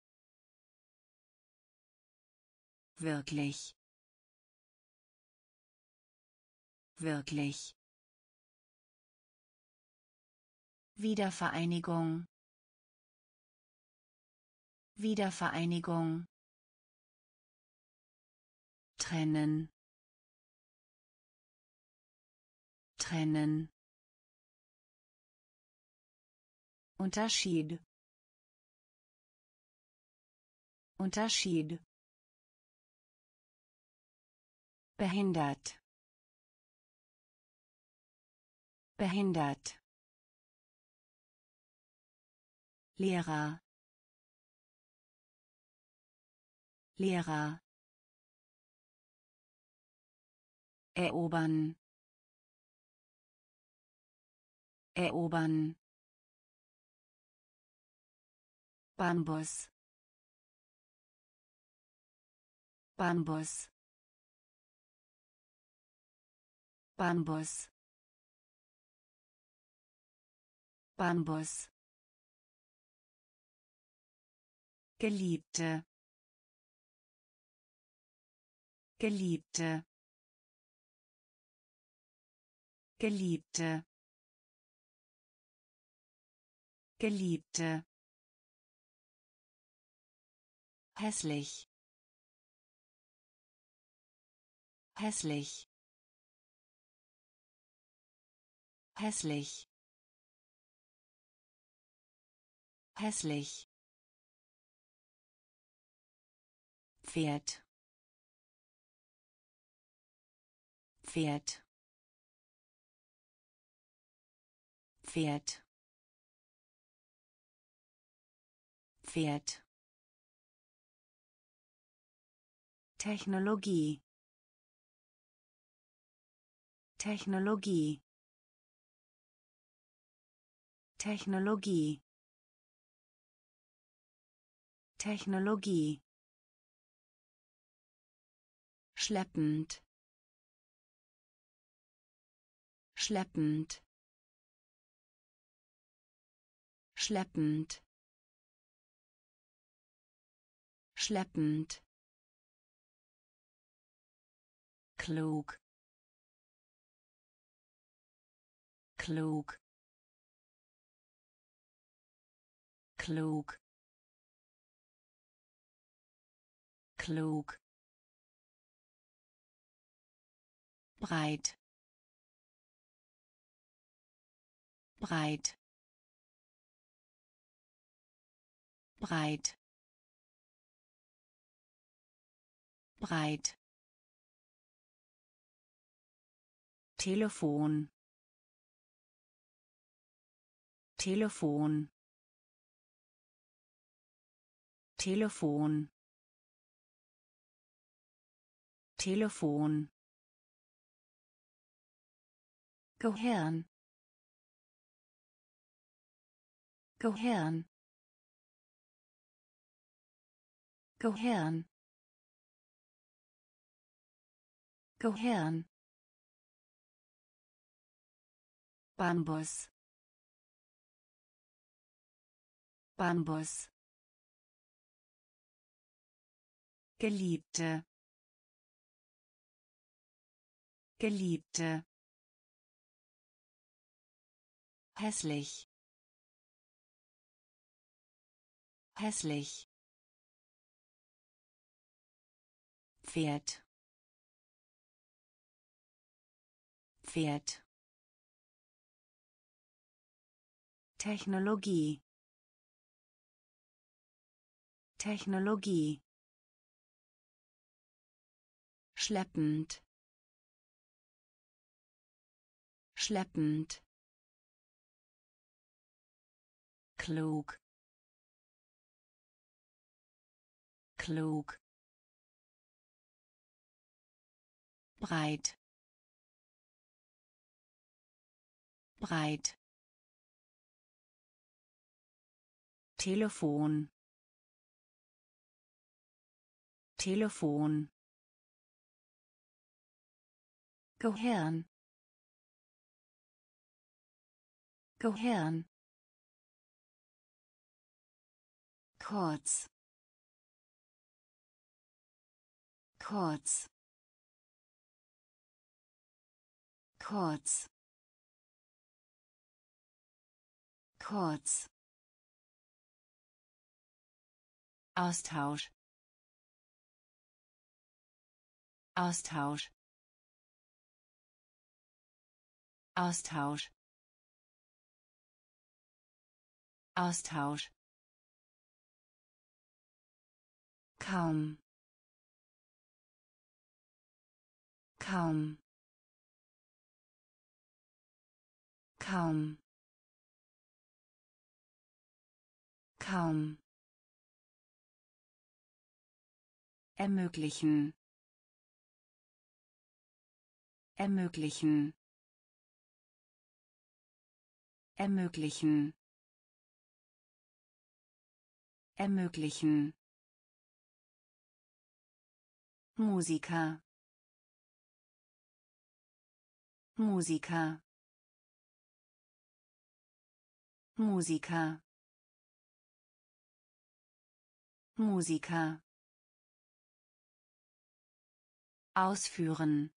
wirklich wirklich Wiedervereinigung Wiedervereinigung trennen trennen Unterschied Unterschied behindert behindert Lehrer Lehrer erobern erobern Bambus Bambus. Bambus. Bambus. Geliebte. Geliebte. Geliebte. Geliebte. Hässlich. Hässlich. Hässlich. Hässlich. Pferd. Pferd. Pferd. Pferd. Technologie. Technologie. Technologie. Technologie. Schleppend. Schleppend. Schleppend. Schleppend. Klug. Klug. Klug. Klug. Breit. Breit. Breit. Breit. Telefon. Telefon. Telefon. Telefon. Gehirn. Gehirn. Gehirn. Gehirn. Bambus. Bambus. Geliebte. Geliebte. Hässlich. Hässlich. Pferd. Pferd. Technologie. Technologie. Schleppend. Schleppend. Klug. Klug. Breit. Breit. Telefon. Telefon. Gehirn. Gehirn. Kurz. Kurz. Kurz. Kurz. Austausch. Austausch. Austausch. Austausch. Kaum. Kaum. Kaum. Kaum. Ermöglichen. Ermöglichen. Ermöglichen. Ermöglichen. Musiker, Musiker, Musiker, Musiker. Ausführen,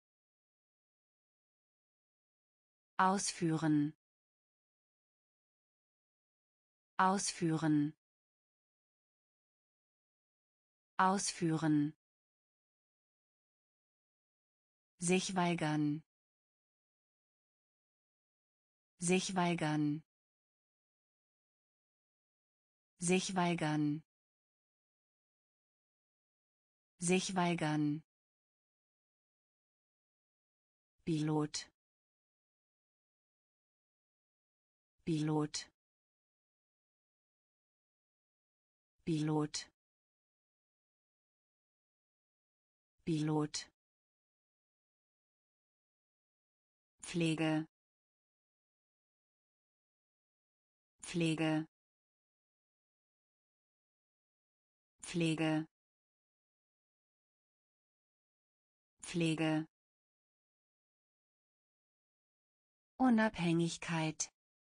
ausführen, ausführen, ausführen. Sich weigern, sich weigern, sich weigern, sich weigern. Pilot, Pilot, Pilot, Pilot. Pflege, Pflege, Pflege, Pflege. Unabhängigkeit,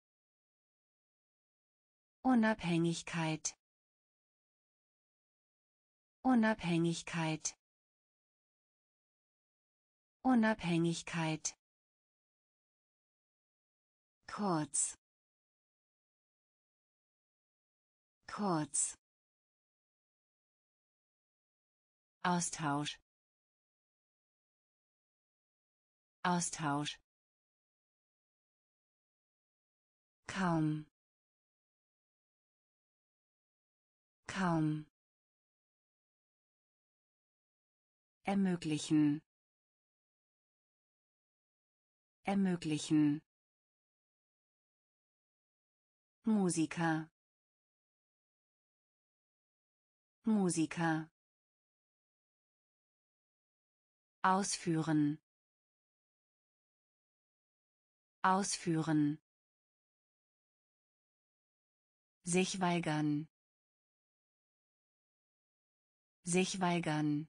Unabhängigkeit, Unabhängigkeit, Unabhängigkeit. Kurz, kurz. Austausch, Austausch. Kaum, kaum. Ermöglichen, ermöglichen. Musiker, Musiker. Ausführen, ausführen. Sich weigern, sich weigern.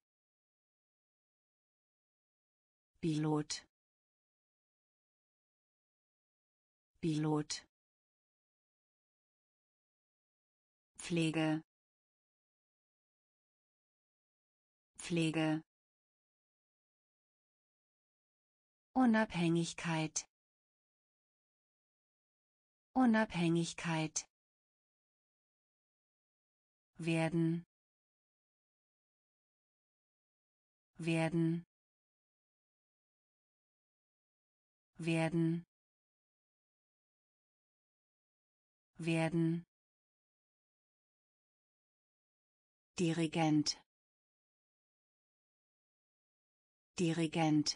Pilot, Pilot. Pflege, Pflege. Unabhängigkeit, Unabhängigkeit. Werden, werden, werden, werden. Dirigent, Dirigent,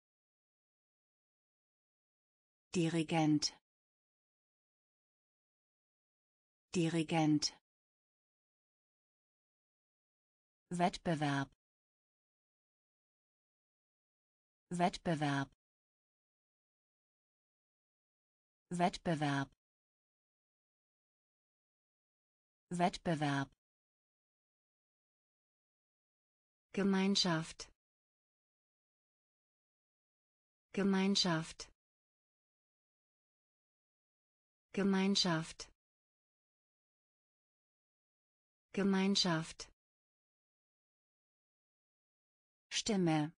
Dirigent, Dirigent. Wettbewerb, Wettbewerb, Wettbewerb, Wettbewerb. Gemeinschaft, Gemeinschaft, Gemeinschaft, Gemeinschaft. Stimme,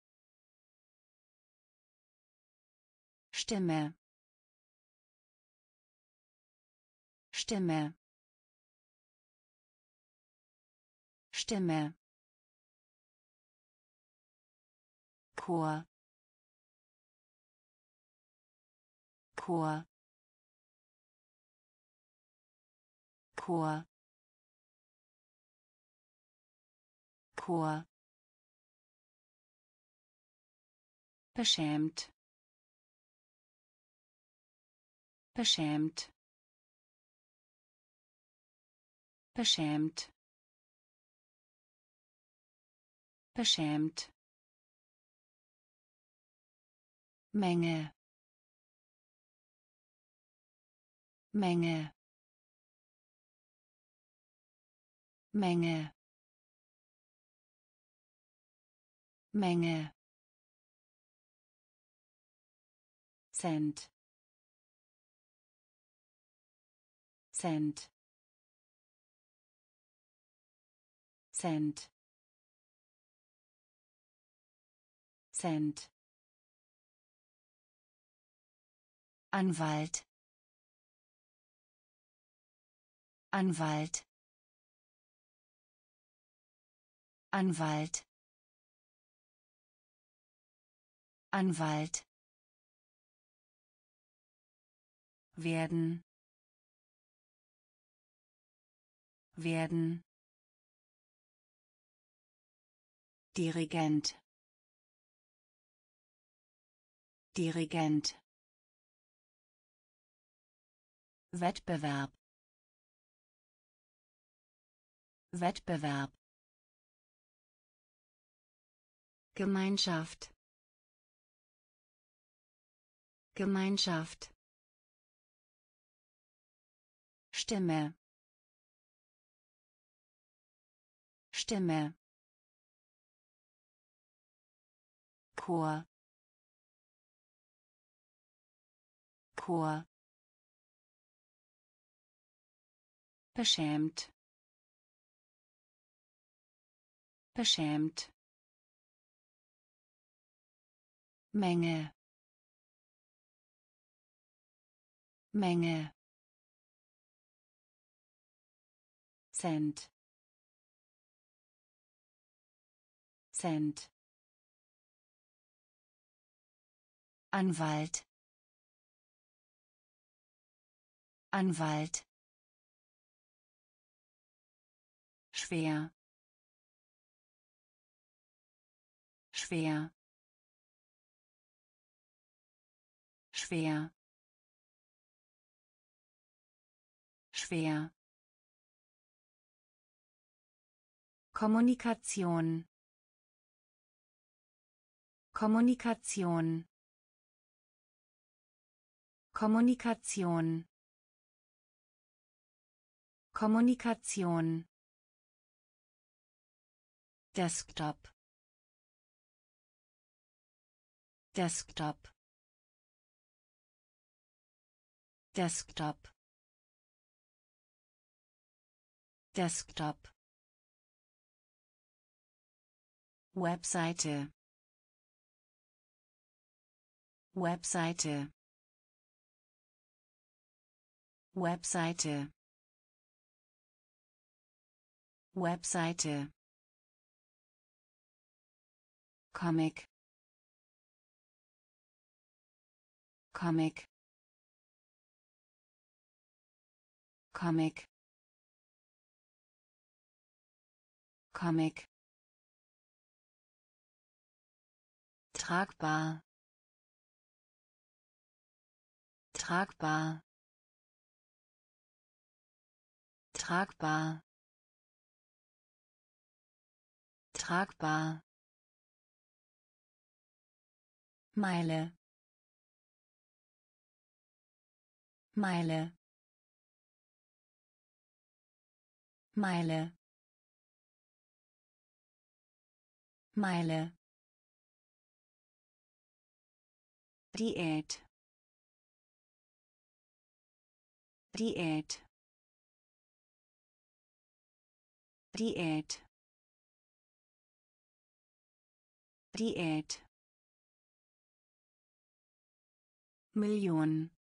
Stimme, Stimme, Stimme. Chor, Chor, Chor, Chor. Beschämt, beschämt, beschämt, beschämt. Menge, Menge, Menge. Menge. Cent. Cent. Cent. Cent. Anwalt. Anwalt. Anwalt. Anwalt. Werden. Werden. Dirigent. Dirigent. Wettbewerb. Wettbewerb. Gemeinschaft. Gemeinschaft. Stimme. Stimme. Chor. Chor. Beschämt. Beschämt. Menge. Menge. Cent. Cent. Anwalt. Anwalt. Schwer. Schwer. Schwer. Schwer. Kommunikation. Kommunikation. Kommunikation. Kommunikation. Desktop. Desktop. Desktop. Desktop. Webseite. Webseite. Webseite. Webseite. Comic. Comic. Comic. Comic. Tragbar. Tragbar. Tragbar. Tragbar. Meile. Meile. Meile. Meile. Diät. Diät. Diät. Diät. Million.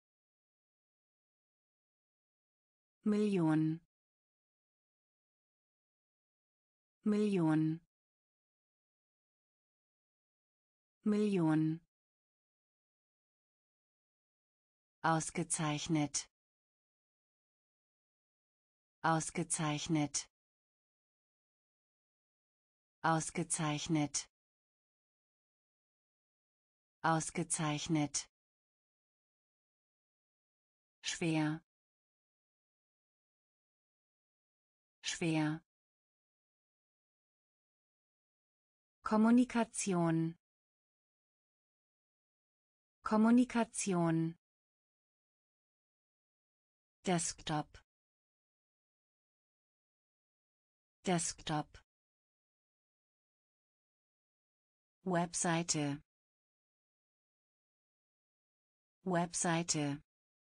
Million. Million. Million. Ausgezeichnet. Ausgezeichnet. Ausgezeichnet. Ausgezeichnet. Schwer. Schwer. Kommunikation. Kommunikation. Desktop. Desktop. Webseite, Webseite,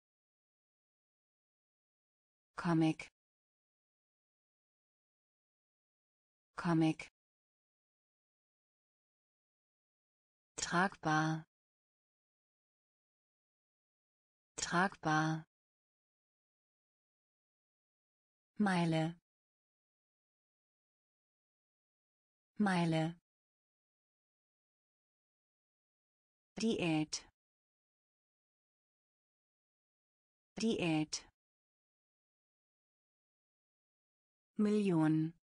Comic, Comic, tragbar, tragbar, Meile, Meile, Diät, Diät, Million,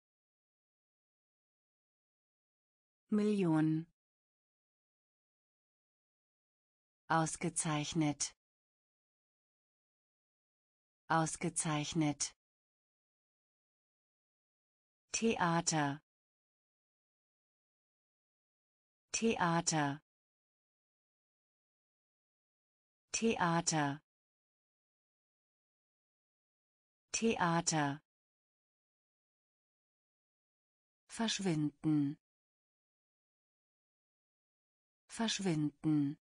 Million, ausgezeichnet, ausgezeichnet, Theater, Theater, Theater, Theater, verschwinden, verschwinden,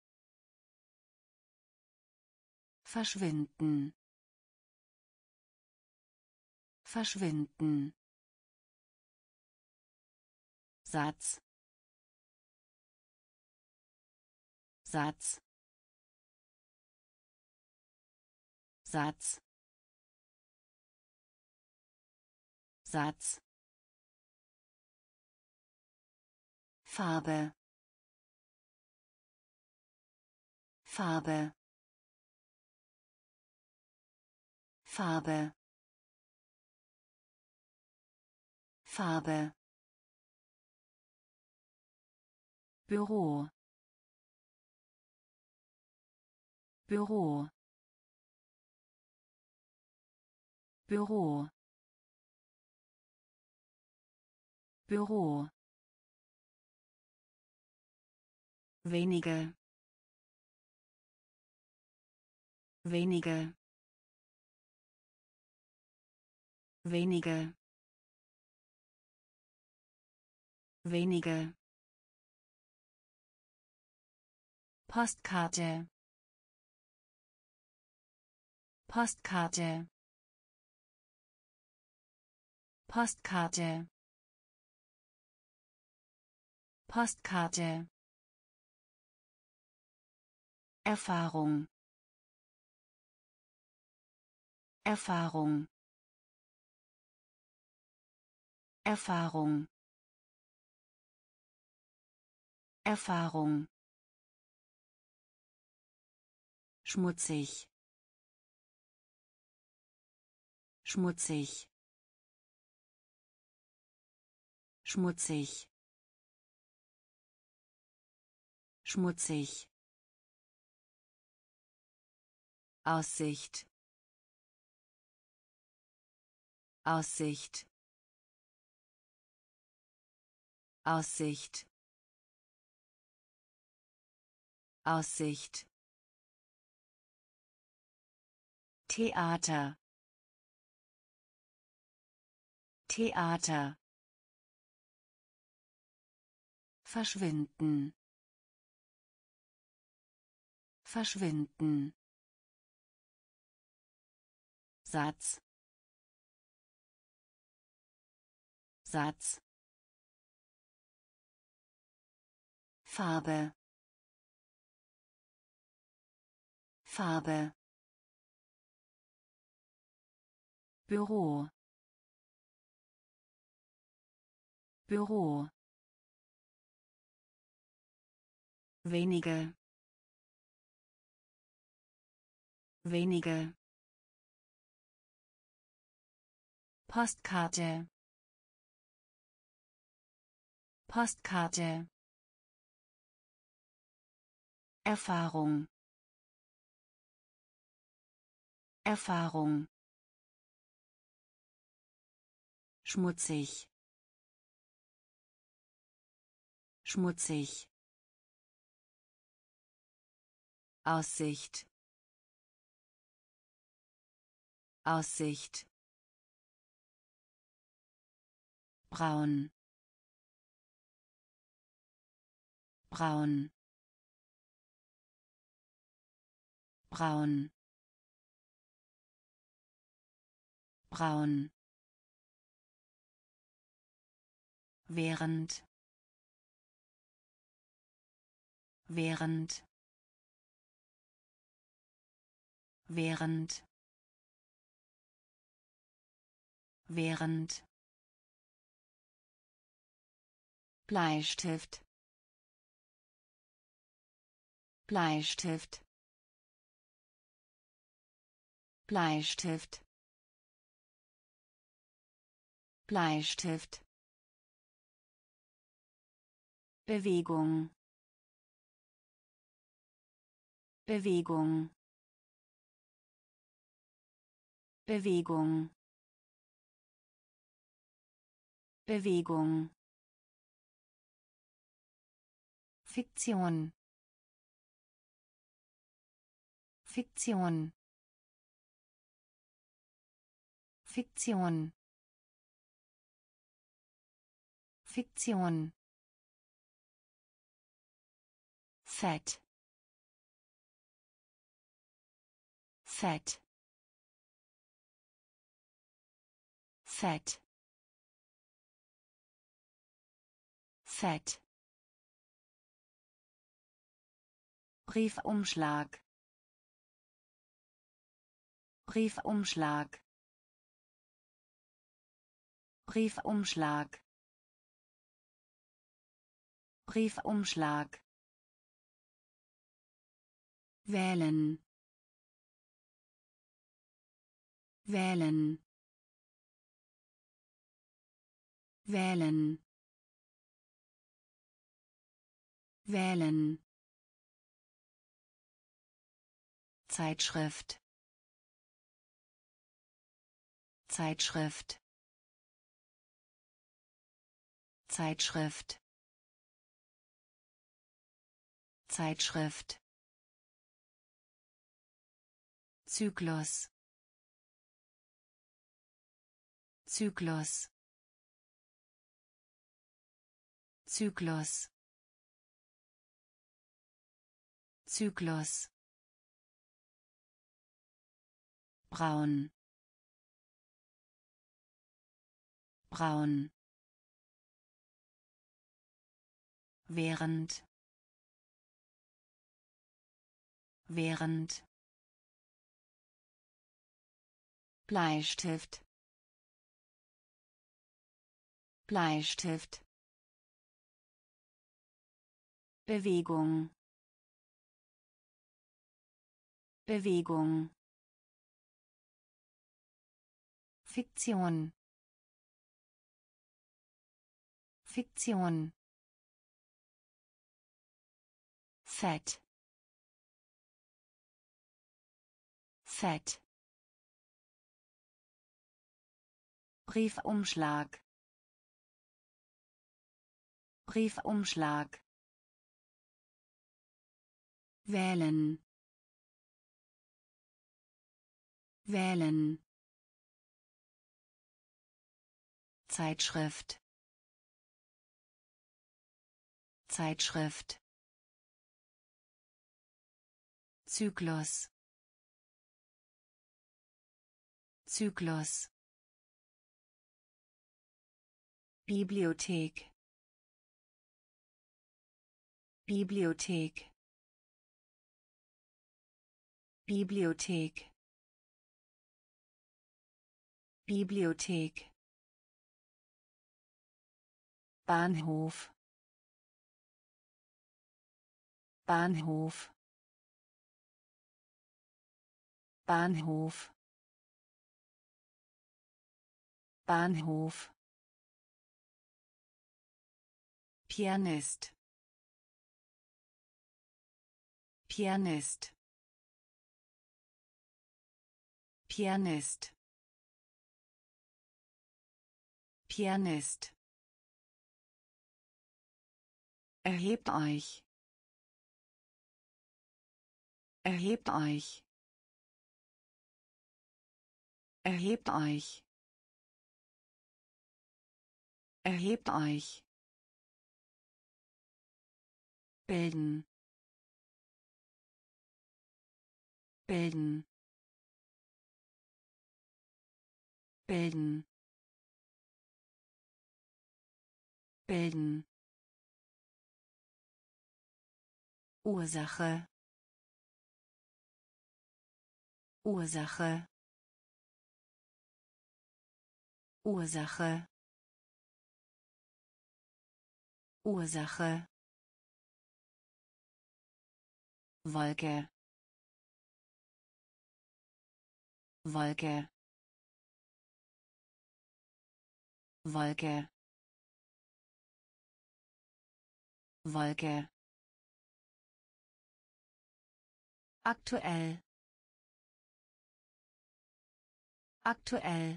verschwinden, verschwinden, Satz, Satz, Satz, Satz, Farbe, Farbe, Farbe, Farbe, Büro, Büro, Büro, Büro, wenige, wenige, wenige, wenige, Postkarte, Postkarte, Postkarte, Postkarte, Erfahrung, Erfahrung, Erfahrung, Erfahrung, schmutzig, schmutzig, schmutzig, schmutzig, Aussicht, Aussicht, Aussicht, Aussicht, Theater, Theater, verschwinden, verschwinden, Satz, Satz, Farbe, Farbe, Büro, Büro, wenige, wenige, Postkarte, Postkarte, Erfahrung, Erfahrung, schmutzig, schmutzig, Aussicht, Aussicht, braun, braun, braun, braun, während, während, während, während, Bleistift, Bleistift, Bleistift, Bleistift, Bewegung, Bewegung, Bewegung, Bewegung, Fiktion, Fiktion, Fiktion, Fiktion, Fett, Fett, Fett, Fett, Briefumschlag, Briefumschlag, Briefumschlag, Briefumschlag, wählen, wählen, wählen, wählen, Zeitschrift, Zeitschrift, Zeitschrift, Zeitschrift, Zyklus, Zyklus, Zyklus, Zyklus, braun, braun, während, während, Bleistift, Bleistift, Bewegung, Bewegung, Fiktion, Fiktion, Fett, Fett, Briefumschlag, Briefumschlag, wählen, wählen, Zeitschrift, Zeitschrift, Zyklus, Zyklus, Bibliothek, Bibliothek, Bibliothek, Bibliothek, Bahnhof, Bahnhof, Bahnhof, Bahnhof, Pianist, Pianist, Pianist, Pianist, erhebt euch, erhebt euch, erhebt euch, erhebt euch, bilden bilden bilden bilden Ursache Ursache Ursache Ursache Wolke Wolke Wolke Wolke aktuell aktuell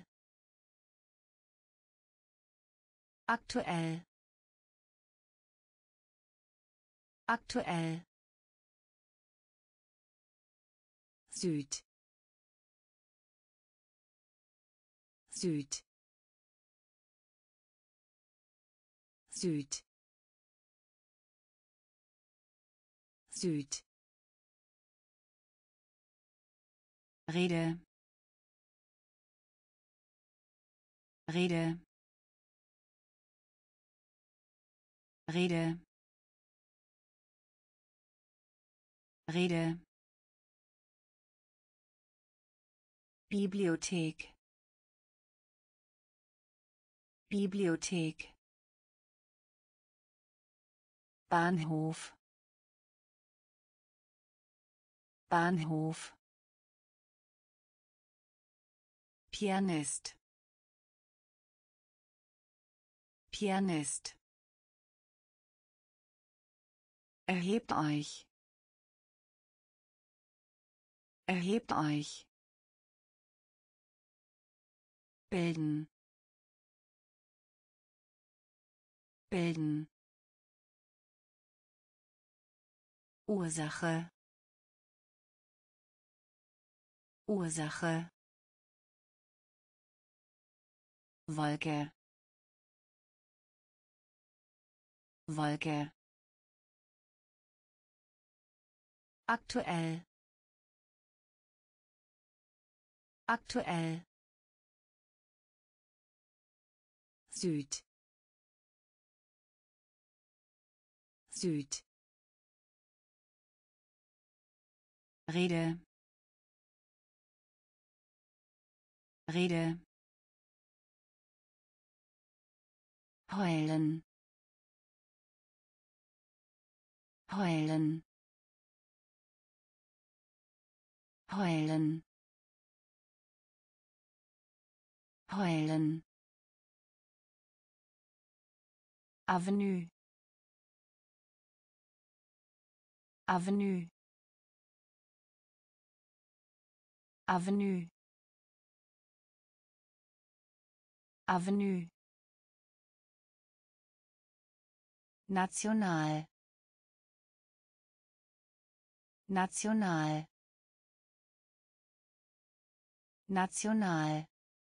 aktuell aktuell Süd Süd Süd Süd Rede Rede Rede Rede Bibliothek Bibliothek Bahnhof Bahnhof Pianist Pianist Erhebt euch Erhebt euch bilden bilden Ursache Ursache Wolke Wolke aktuell aktuell Süd Süd Rede Rede heulen heulen heulen heulen Avenue Avenue Avenue Avenue National National National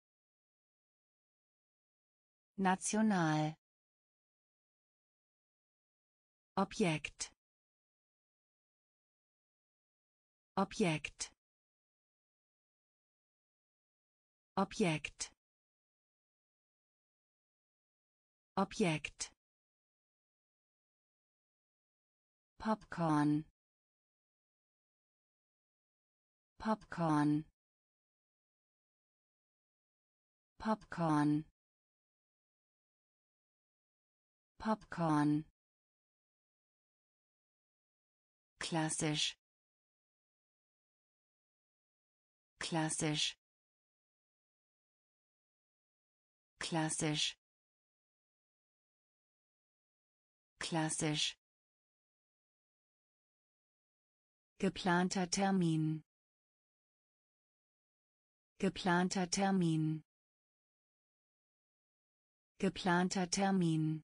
National Objekt Objekt Objekt Objekt Popcorn Popcorn Popcorn Popcorn klassisch klassisch klassisch klassisch geplanter Termin geplanter Termin geplanter Termin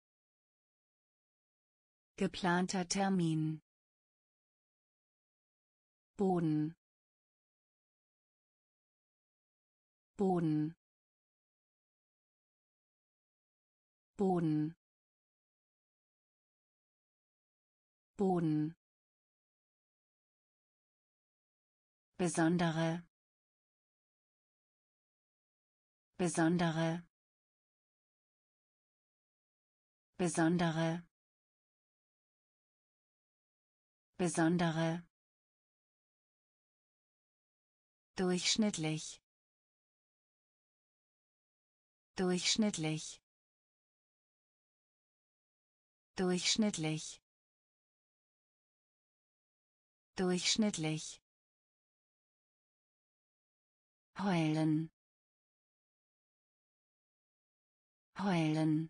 geplanter Termin Boden Boden Boden Boden, besondere, besondere, besondere, besondere, durchschnittlich, durchschnittlich, durchschnittlich, durchschnittlich, heulen, heulen,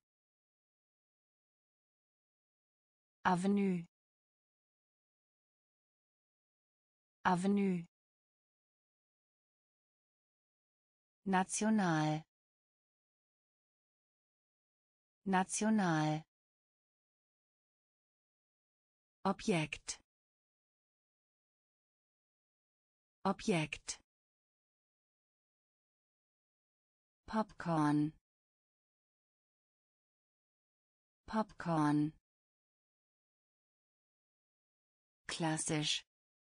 Avenue, Avenue, national, national, Objekt, Objekt, Popcorn, Popcorn, klassisch,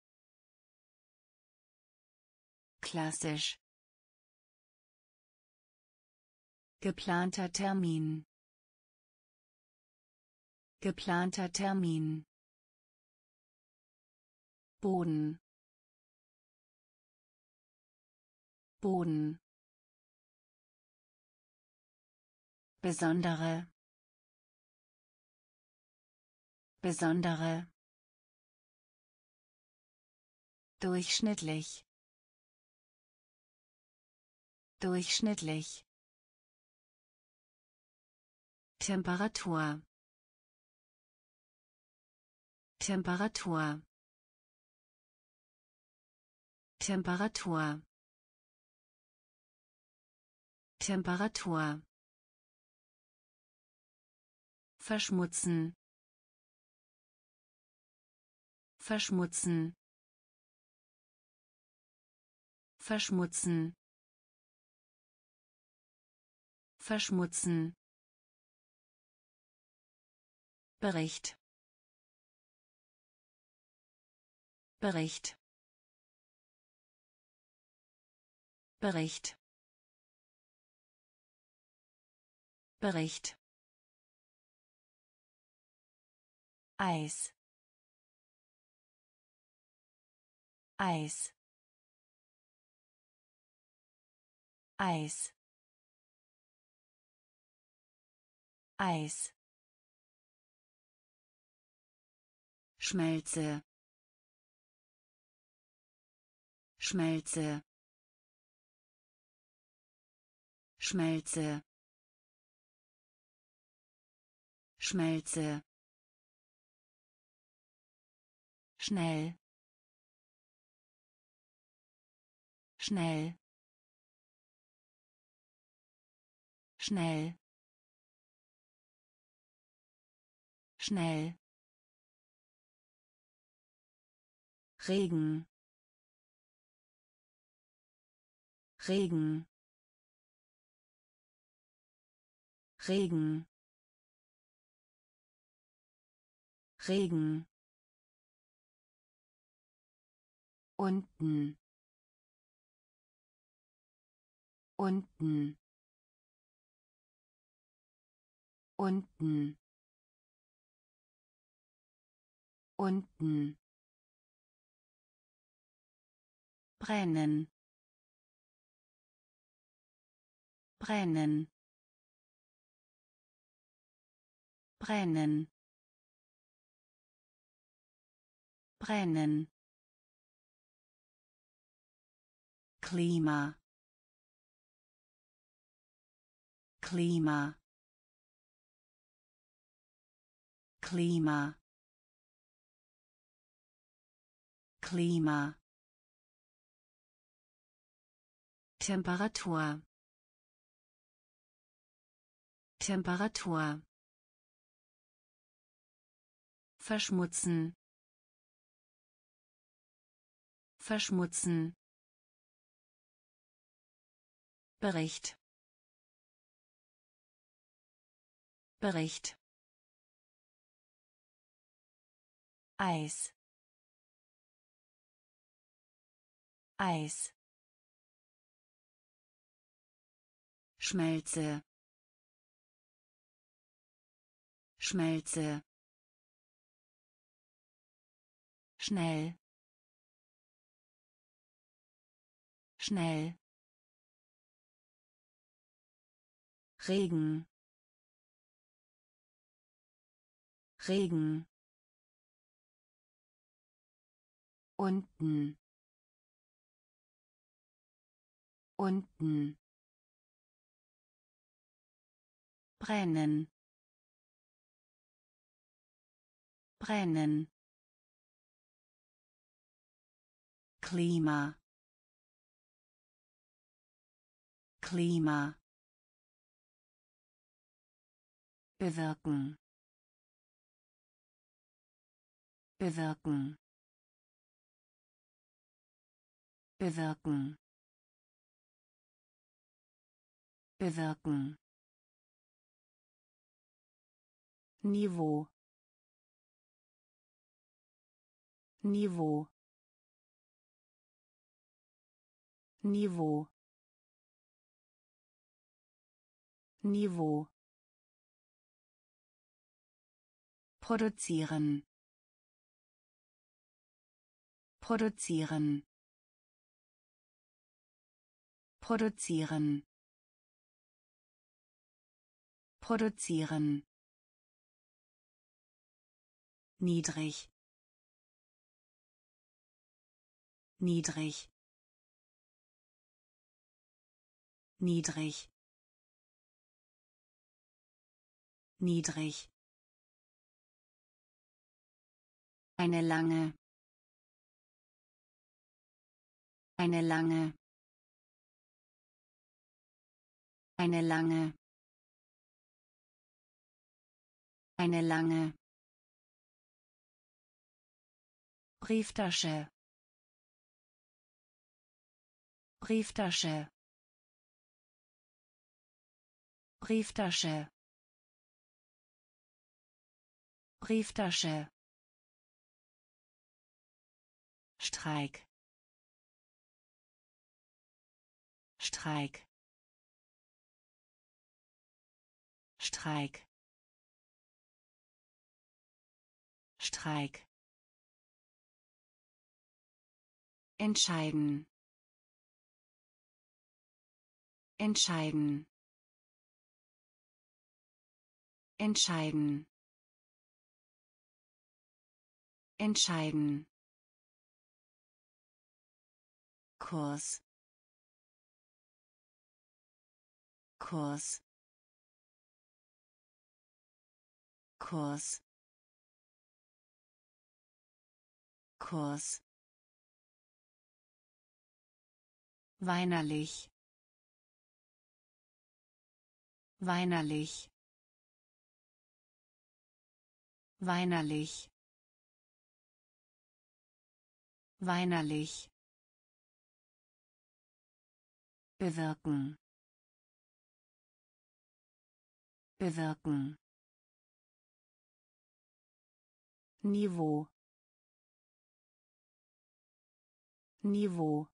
klassisch, geplanter Termin, geplanter Termin, Boden, Boden, besondere, besondere, durchschnittlich, durchschnittlich, Temperatur, Temperatur, Temperatur, Temperatur, verschmutzen, verschmutzen, verschmutzen, verschmutzen, Bericht, Bericht, Bericht, Bericht, Eis, Eis, Eis, Eis, Schmelze, Schmelze, Schmelze, Schmelze, schnell, schnell, schnell, schnell, Regen, Regen, Regen, Regen, unten, unten, unten, unten, brennen, brennen, brennen, brennen, Klima, Klima, Klima, Klima, Temperatur, Temperatur, verschmutzen, verschmutzen, Bericht, Bericht, Eis, Eis, Schmelze, Schmelze, schnell, schnell, Regen, Regen, unten, unten, brennen, brennen, Klima, Klima, bewirken, bewirken, bewirken, bewirken, Niveau, Niveau, Niveau, Niveau, produzieren, produzieren, produzieren, produzieren, niedrig, niedrig, niedrig, niedrig, eine lange, eine lange, eine lange, eine lange, Brieftasche, Brieftasche, Brieftasche, Brieftasche, Streik, Streik, Streik, Streik, entscheiden, entscheiden, entscheiden, entscheiden, Kurs, Kurs, Kurs, Kurs, weinerlich, weinerlich, weinerlich, weinerlich, bewirken, bewirken, Niveau, Niveau,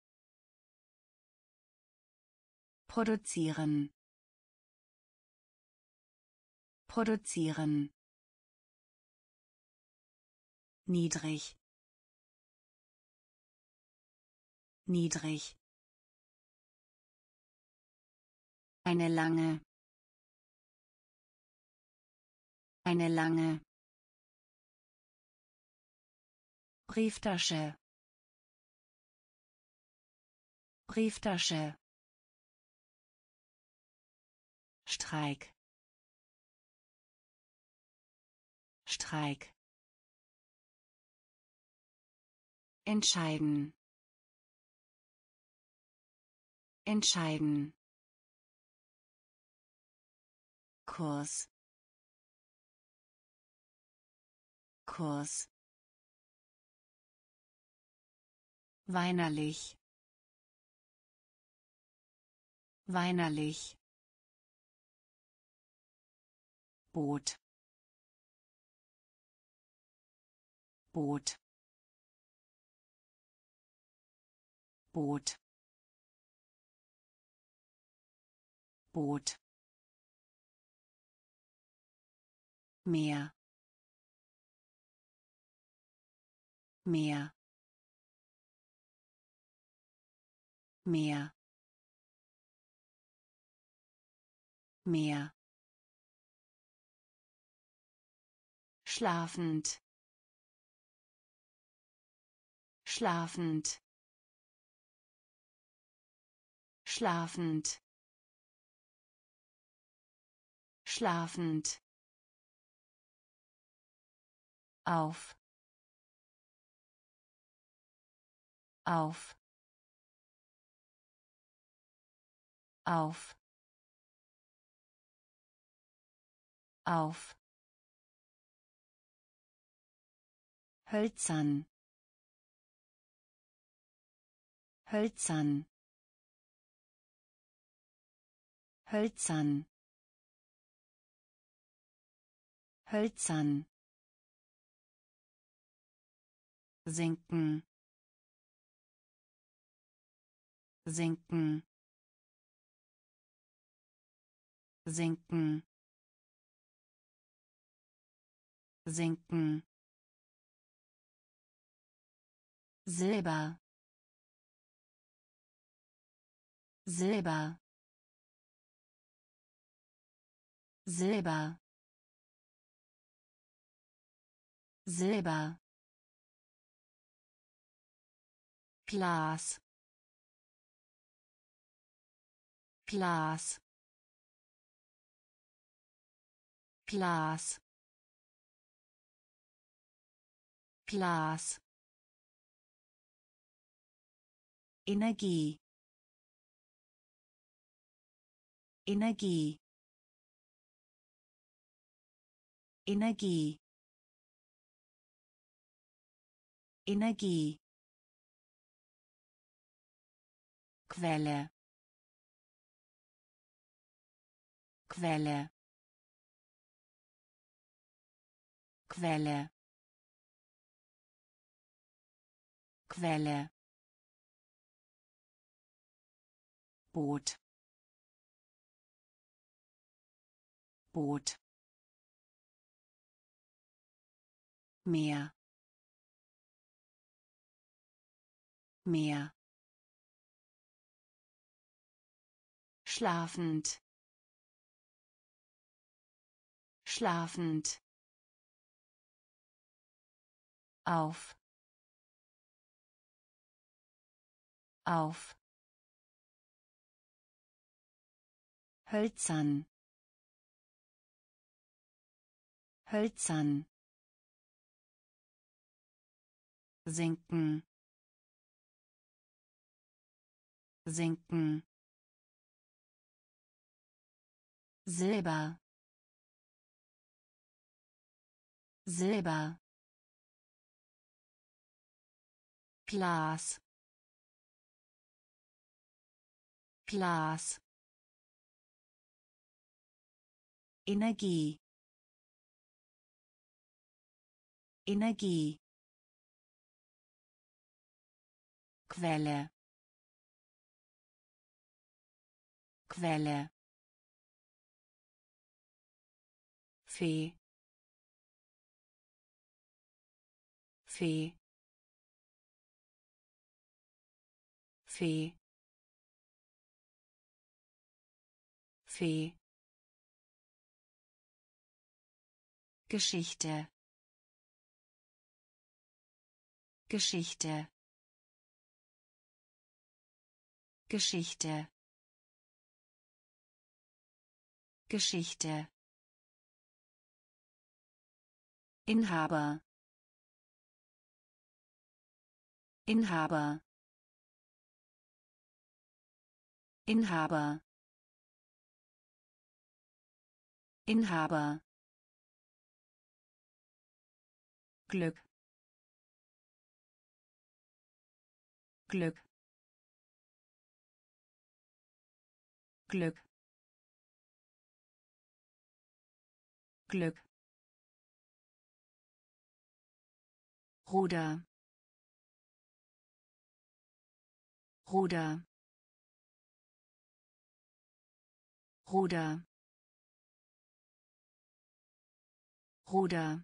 produzieren, produzieren, niedrig, niedrig, eine lange, eine lange, Brieftasche, Brieftasche, Streik, Streik, entscheiden, entscheiden, Kurs, Kurs, weinerlich, weinerlich, Boot, Boot, Boot, Boot, Meer, Meer, Meer, Meer, schlafend, schlafend, schlafend, schlafend, auf, auf, auf, auf, hölzern, hölzern, hölzern, hölzern, sinken, sinken, sinken, sinken, Silber, Silber, Silber, Silber, Glas, Glas, Glas, Glas, Energie, Energie, Energie, Energie, Quelle, Quelle, Quelle, Quelle, Boot, Boot, Meer, Meer, schlafend, schlafend, auf, auf, hölzern, hölzern, sinken, sinken, Silber, Silber, Glas, Glas, Energie, Energie, Quelle, Quelle, Fee, Fee, Fee, Fee, Geschichte, Geschichte, Geschichte, Geschichte, Inhaber, Inhaber, Inhaber, Inhaber, Glück, Glück, Glück, Glück, Ruder, Ruder, Ruder, Ruder,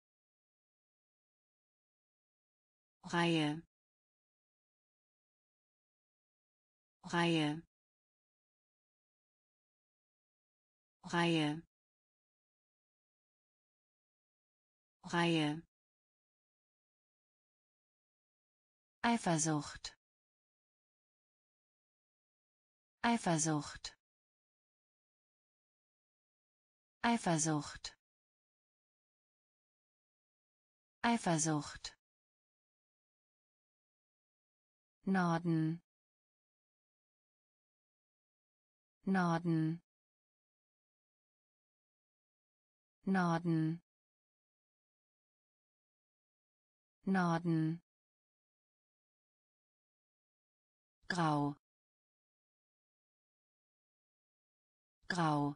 Reihe, Reihe, Reihe, Reihe, Eifersucht, Eifersucht, Eifersucht, Eifersucht, Norden, Norden, Norden, Norden, Grau, Grau,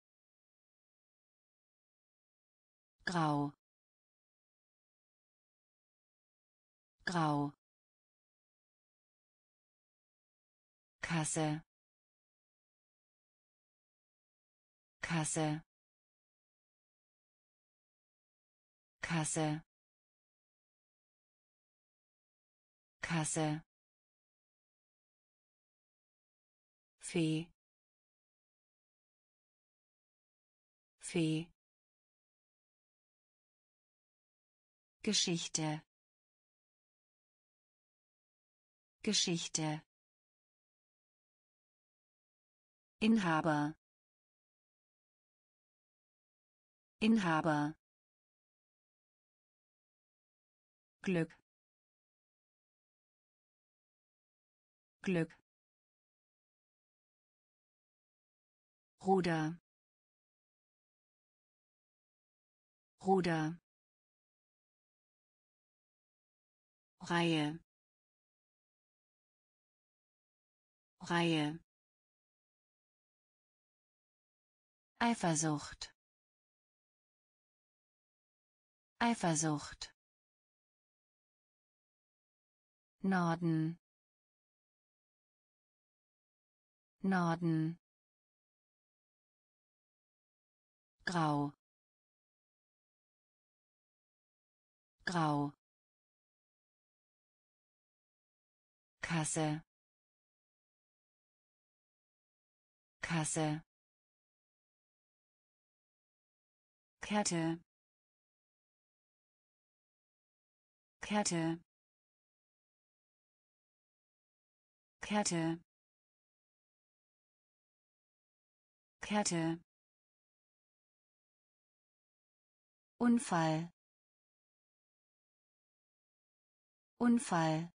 Grau, Grau, Kasse, Kasse, Kasse, Kasse, Fee, Fee, Geschichte, Geschichte, Inhaber, Inhaber, Glück, Glück, Ruder, Ruder, Reihe, Reihe, Eifersucht, Eifersucht, Norden, Norden, Grau, Grau, Kasse, Kasse, Kette, Kette, Kette, Kette, Unfall, Unfall,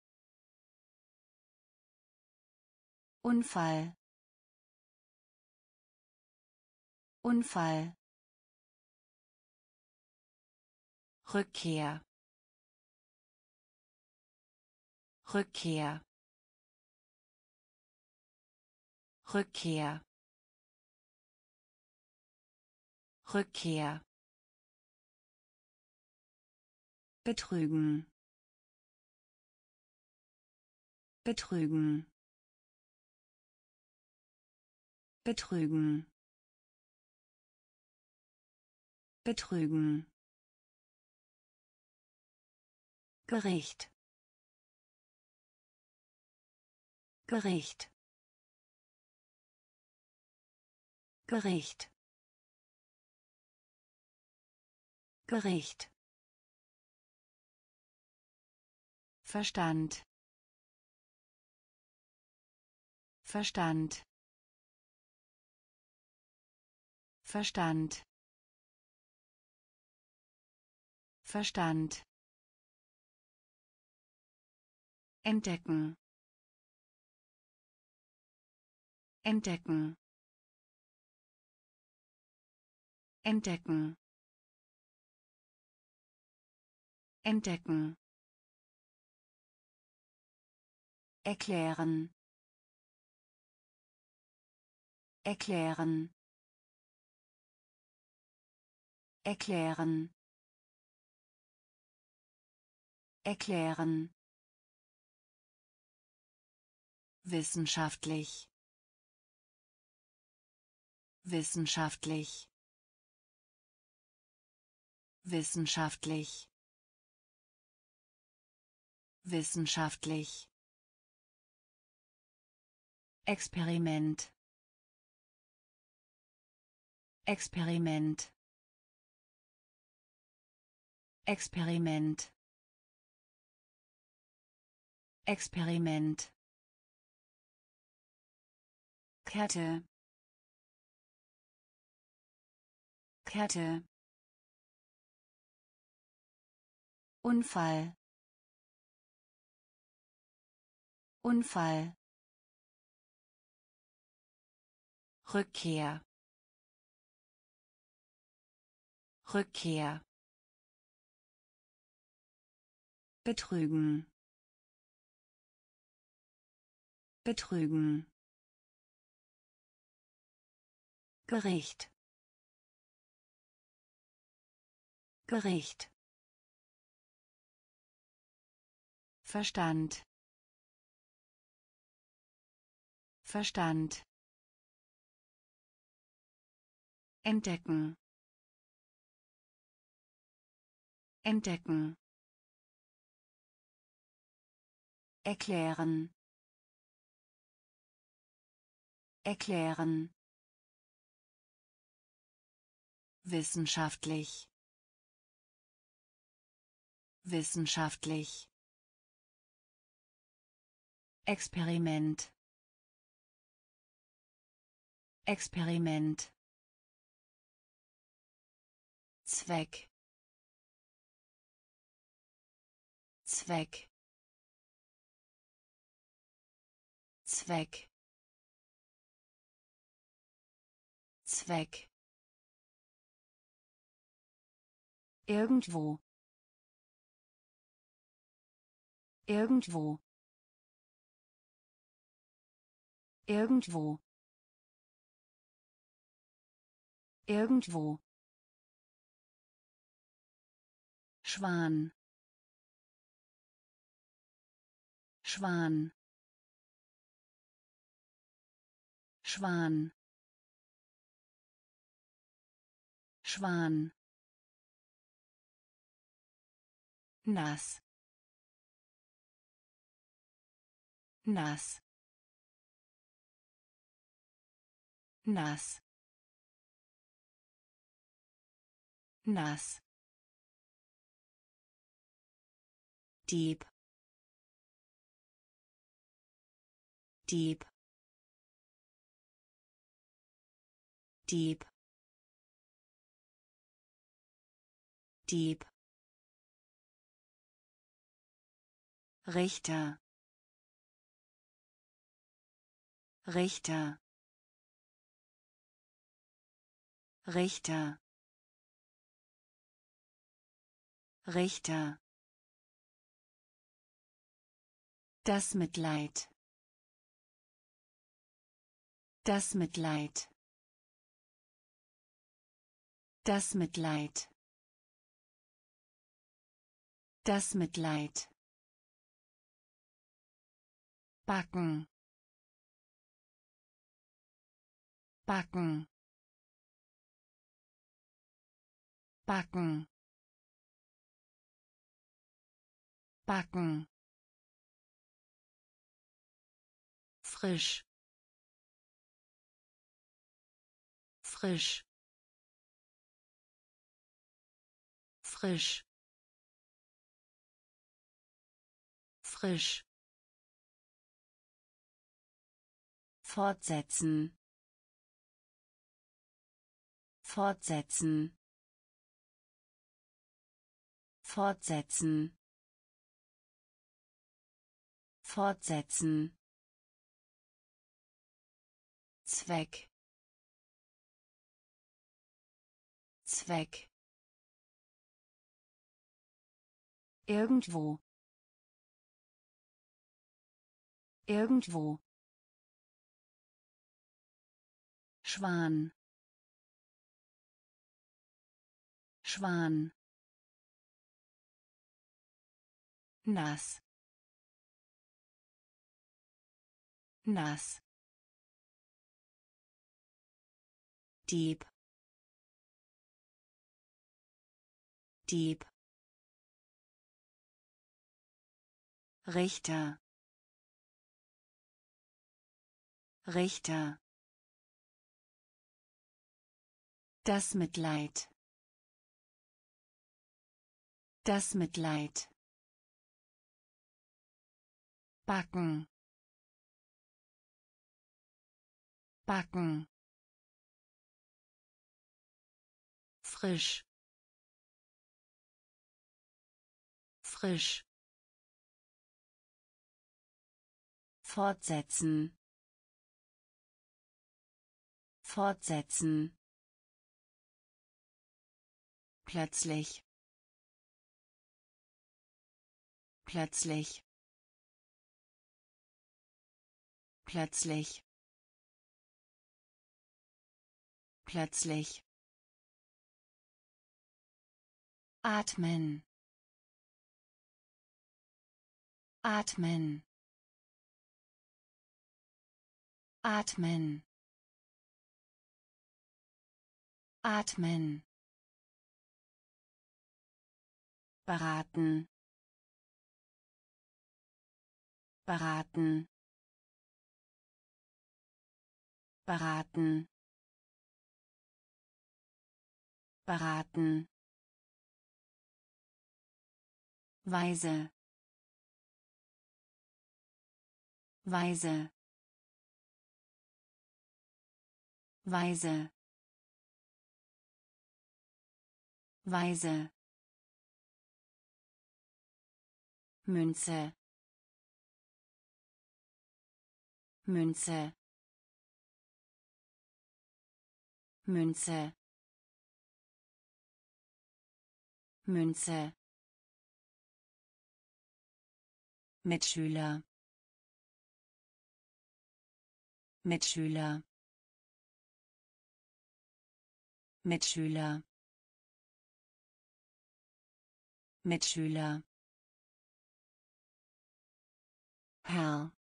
Unfall, Unfall, Rückkehr, Rückkehr, Rückkehr, Rückkehr, betrügen, betrügen, betrügen, betrügen, Gericht, Gericht, Gericht, Gericht, Verstand, Verstand, Verstand, Verstand, entdecken, entdecken, entdecken, entdecken, erklären, erklären, erklären, erklären, wissenschaftlich, wissenschaftlich, wissenschaftlich, wissenschaftlich, Experiment, Experiment, Experiment, Experiment, Kette, Kette, Unfall, Unfall, Rückkehr, Rückkehr, betrügen, betrügen, Gericht, Gericht, Verstand, Verstand, entdecken, entdecken, erklären, erklären, wissenschaftlich, wissenschaftlich, Experiment, Experiment, Zweck, Zweck, Zweck, Zweck, irgendwo, irgendwo, irgendwo, irgendwo, Schwan, Schwan, Schwan, Schwan, nass, nass, nass, nass, Dieb, Dieb, Dieb, Dieb, Richter, Richter, Richter, Richter, das Mitleid, das Mitleid, das Mitleid, das Mitleid, Backen, Backen, Backen, Backen, frisch, frisch, frisch, frisch, fortsetzen, fortsetzen, fortsetzen, fortsetzen, Zweck, Zweck, irgendwo, irgendwo, Schwan, Schwan, nass, nass, Dieb, Dieb, Richter, Richter, das Mitleid, das Mitleid, Backen, Backen, frisch, frisch, fortsetzen, fortsetzen, plötzlich, plötzlich, plötzlich, plötzlich, atmen, atmen, atmen, atmen, beraten, beraten, beraten, beraten, weise, weise, weise, weise, Münze, Münze, Münze, Münze, Mitschüler, Mitschüler, Mitschüler, Mitschüler, Hell,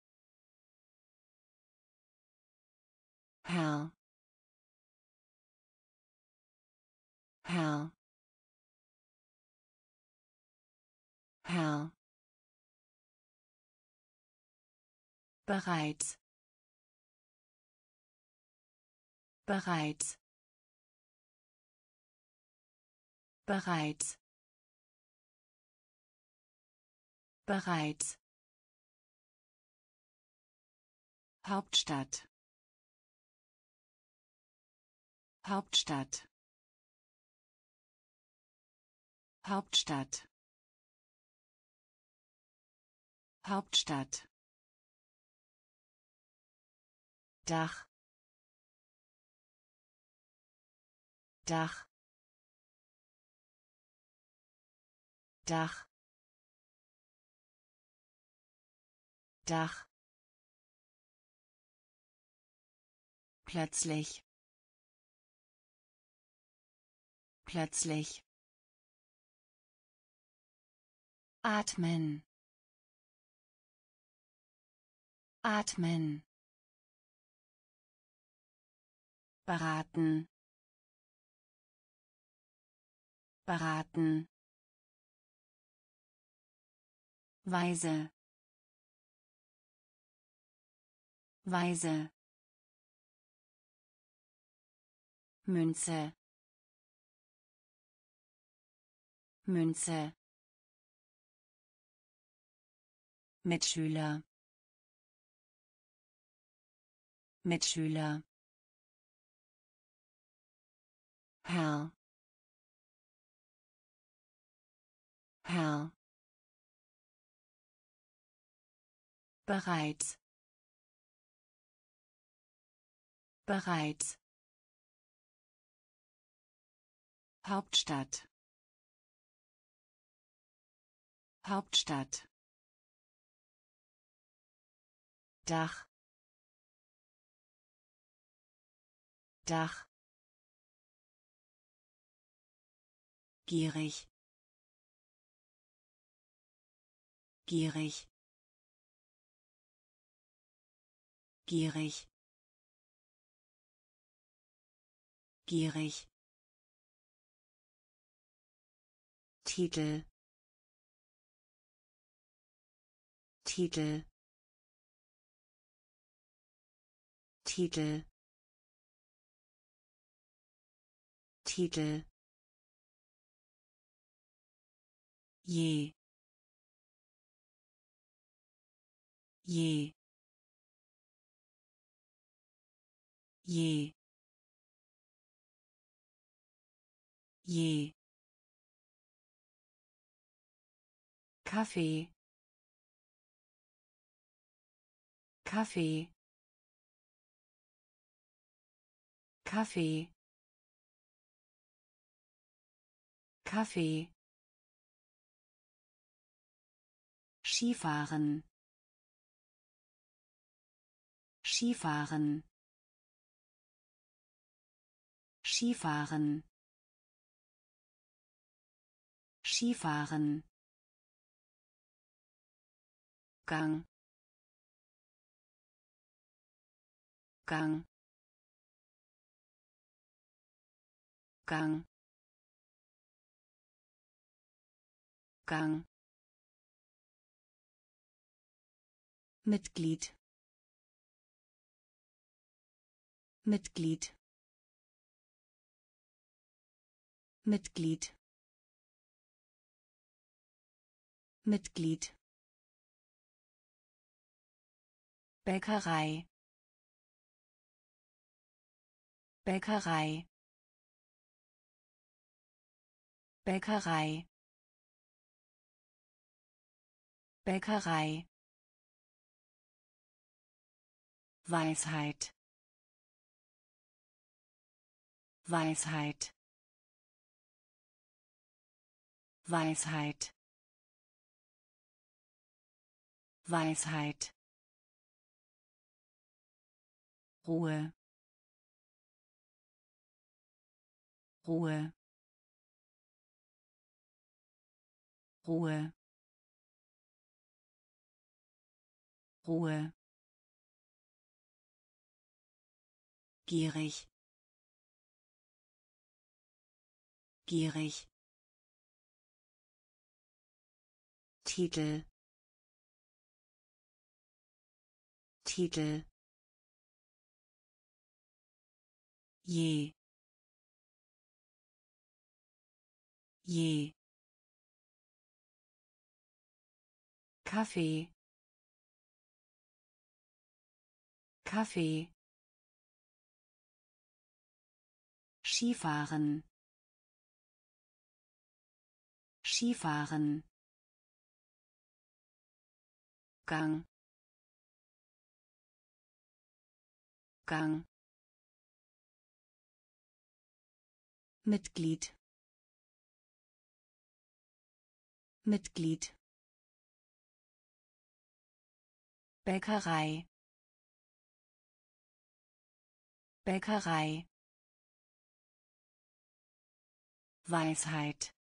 Hell, Hell, Hell, bereits, bereits, bereits, bereits, Hauptstadt, Hauptstadt, Hauptstadt, Hauptstadt, Dach, Dach, Dach, Dach, plötzlich, plötzlich, atmen, atmen, beraten, beraten, weise, weise, Münze, Münze, Mitschüler, Mitschüler, Hell, Hell, bereits, bereits, Hauptstadt, Hauptstadt, Dach, Dach, gierig, gierig, gierig, gierig. Titel, Titel, Titel, Titel. Je, je, je, je. Kaffee, Kaffee, Kaffee, Kaffee. Skifahren, Skifahren, Skifahren, Skifahren. Gang, Gang, Gang, Gang. Mitglied, Mitglied, Mitglied, Mitglied. Bäckerei, Bäckerei, Bäckerei, Bäckerei. Weisheit, Weisheit, Weisheit, Weisheit. Ruhe, Ruhe, Ruhe, Ruhe. Gierig, gierig. Titel, Titel. Je, je. Kaffee, Kaffee. Skifahren, Skifahren. Gang, Gang. Mitglied, Mitglied. Bäckerei, Bäckerei. Weisheit,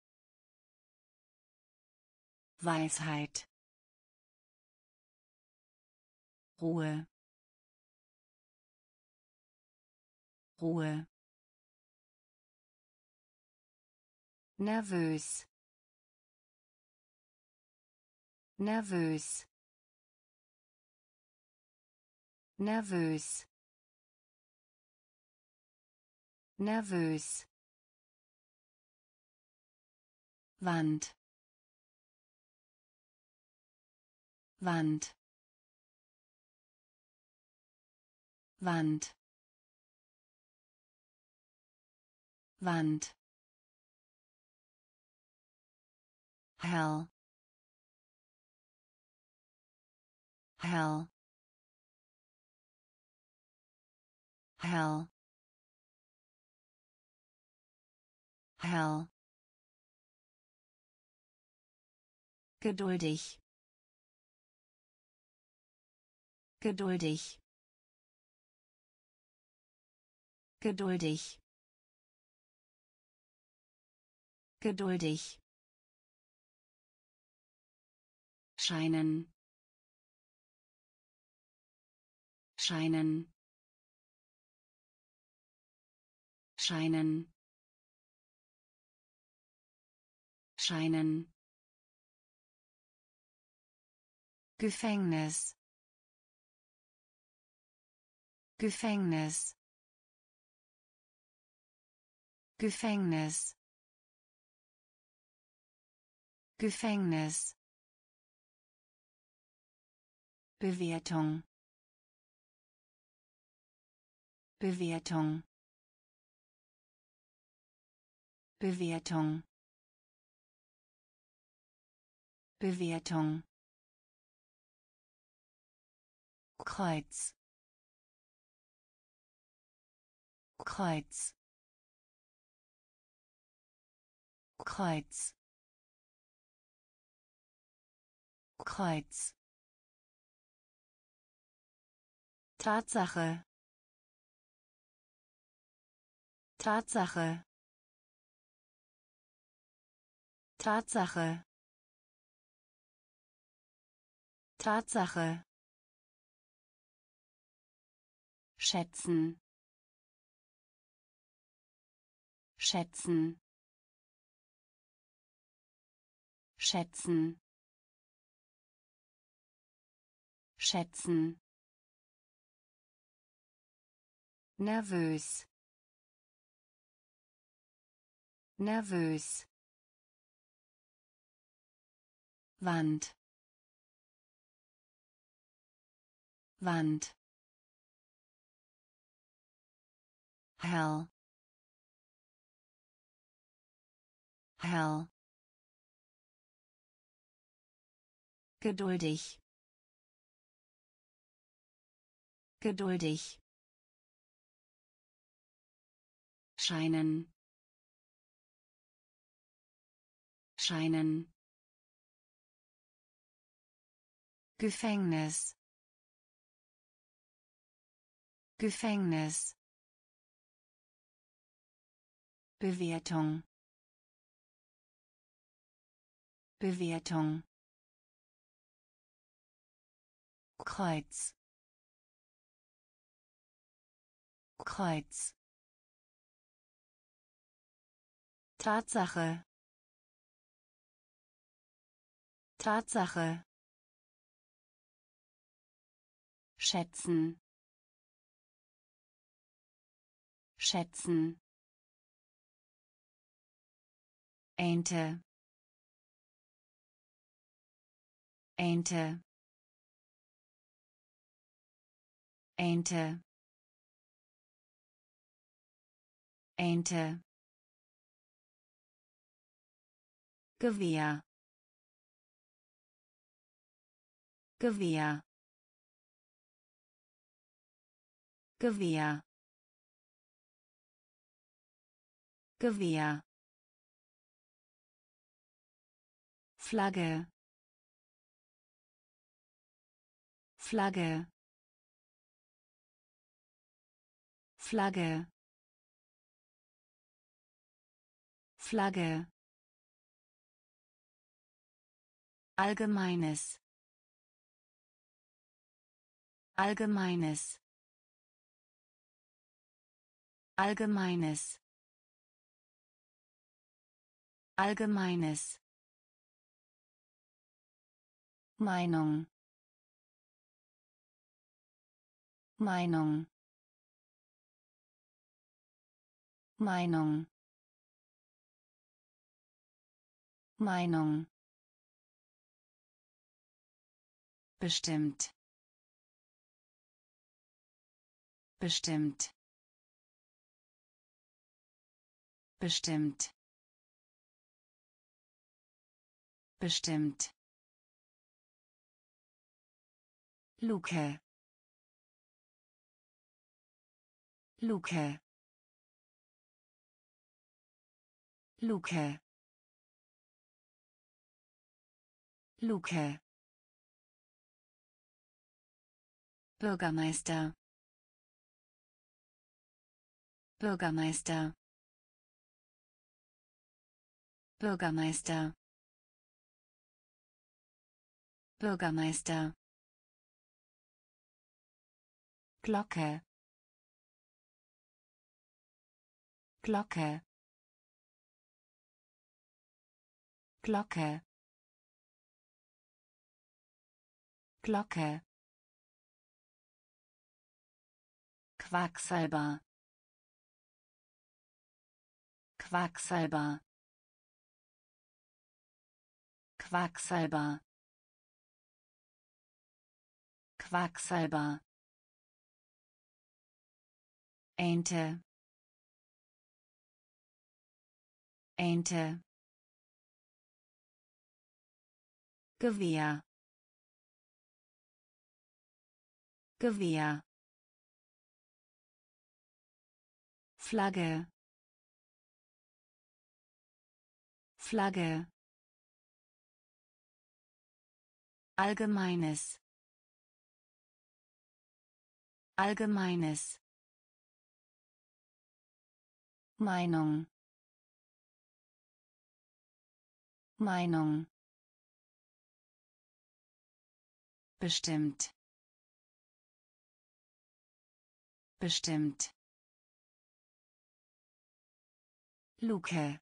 Weisheit. Ruhe, Ruhe. Nervös, nervös, nervös, nervös. Wand, Wand, Wand, Wand. Hell, hell, hell, hell. Geduldig, geduldig, geduldig, geduldig. scheinen scheinen scheinen scheinen Gefängnis Gefängnis Gefängnis Gefängnis Bewertung Bewertung Bewertung Bewertung Kreuz Kreuz Kreuz Kreuz Tatsache Tatsache Tatsache Tatsache schätzen schätzen schätzen schätzen nervös nervös Wand Wand hell hell geduldig geduldig scheinen scheinen Gefängnis Gefängnis Bewertung Bewertung Kreuz Kreuz Tatsache Tatsache schätzen schätzen Ente Ente Ente Ente Gewehr Gewehr Gewehr Gewehr Flagge Flagge Flagge Flagge Allgemeines Allgemeines Allgemeines Allgemeines Meinung Meinung Meinung Meinung bestimmt bestimmt bestimmt bestimmt Luke Luke Luke Luke Bürgermeister Bürgermeister Bürgermeister Bürgermeister. Glocke. Glocke. Glocke. Glocke. Quacksalber. Quacksalber. Quacksalber. Quacksalber. Ente. Ente. Gewehr. Gewehr. Flagge. Flagge. Allgemeines. Allgemeines. Meinung. Meinung. Bestimmt. Bestimmt. Luke.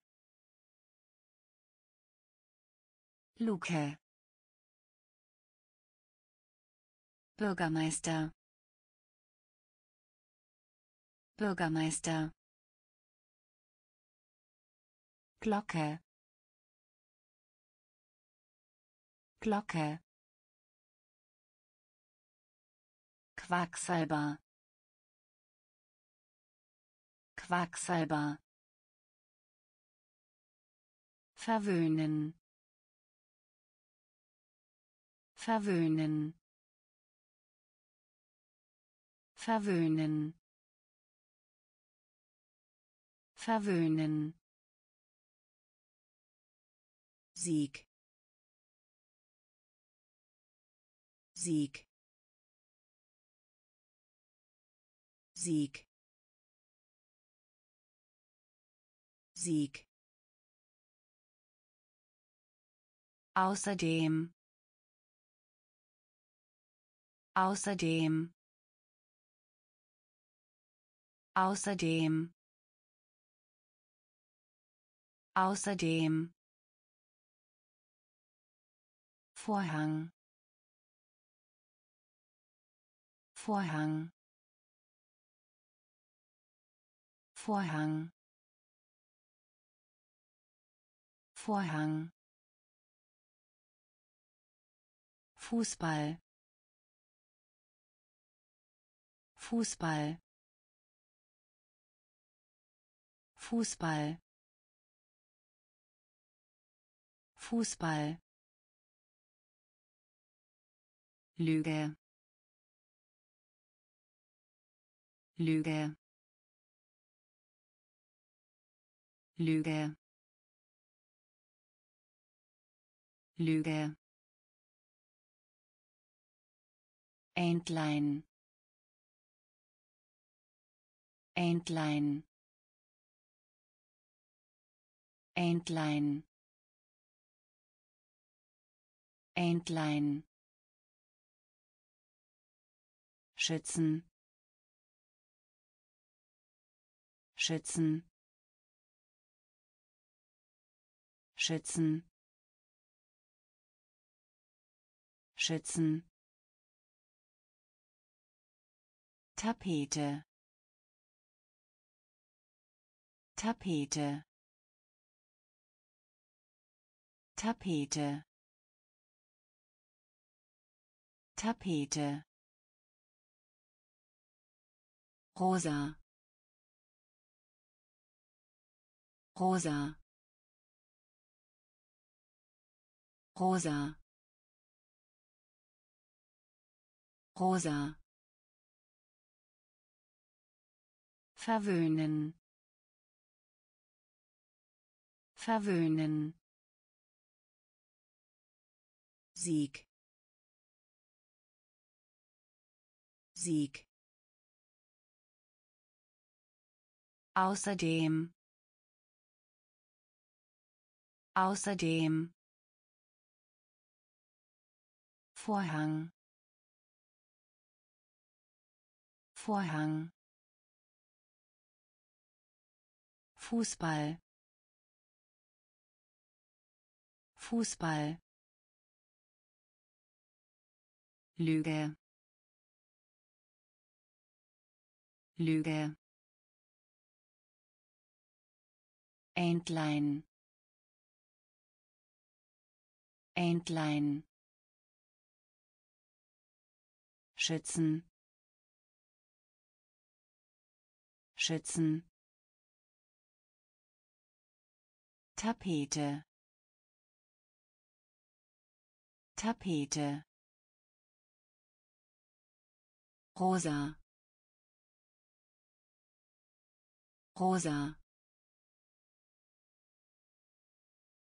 Luke. Bürgermeister. Bürgermeister. Glocke. Glocke. Quacksalber. Quacksalber. Verwöhnen. Verwöhnen. Verwöhnen. Verwöhnen. Sieg. Sieg. Sieg. Sieg. Außerdem. Außerdem. Außerdem. Außerdem. Vorhang. Vorhang. Vorhang. Vorhang. Fußball. Fußball. Fußball. Fußball. Lüge. Lüge. Lüge. Lüge. Entlein. Entlein. Entlein. Entlein. Schützen. Schützen. Schützen. Schützen. Tapete. Tapete. Tapete. Tapete. Rosa. Rosa. Rosa. Rosa. Verwöhnen. Verwöhnen. Sieg. Sieg. Außerdem. Außerdem. Vorhang, Vorhang, Fußball, Fußball, Lüge, Lüge, Entlein, Entlein, schützen, schützen, Tapete, Tapete, rosa, rosa,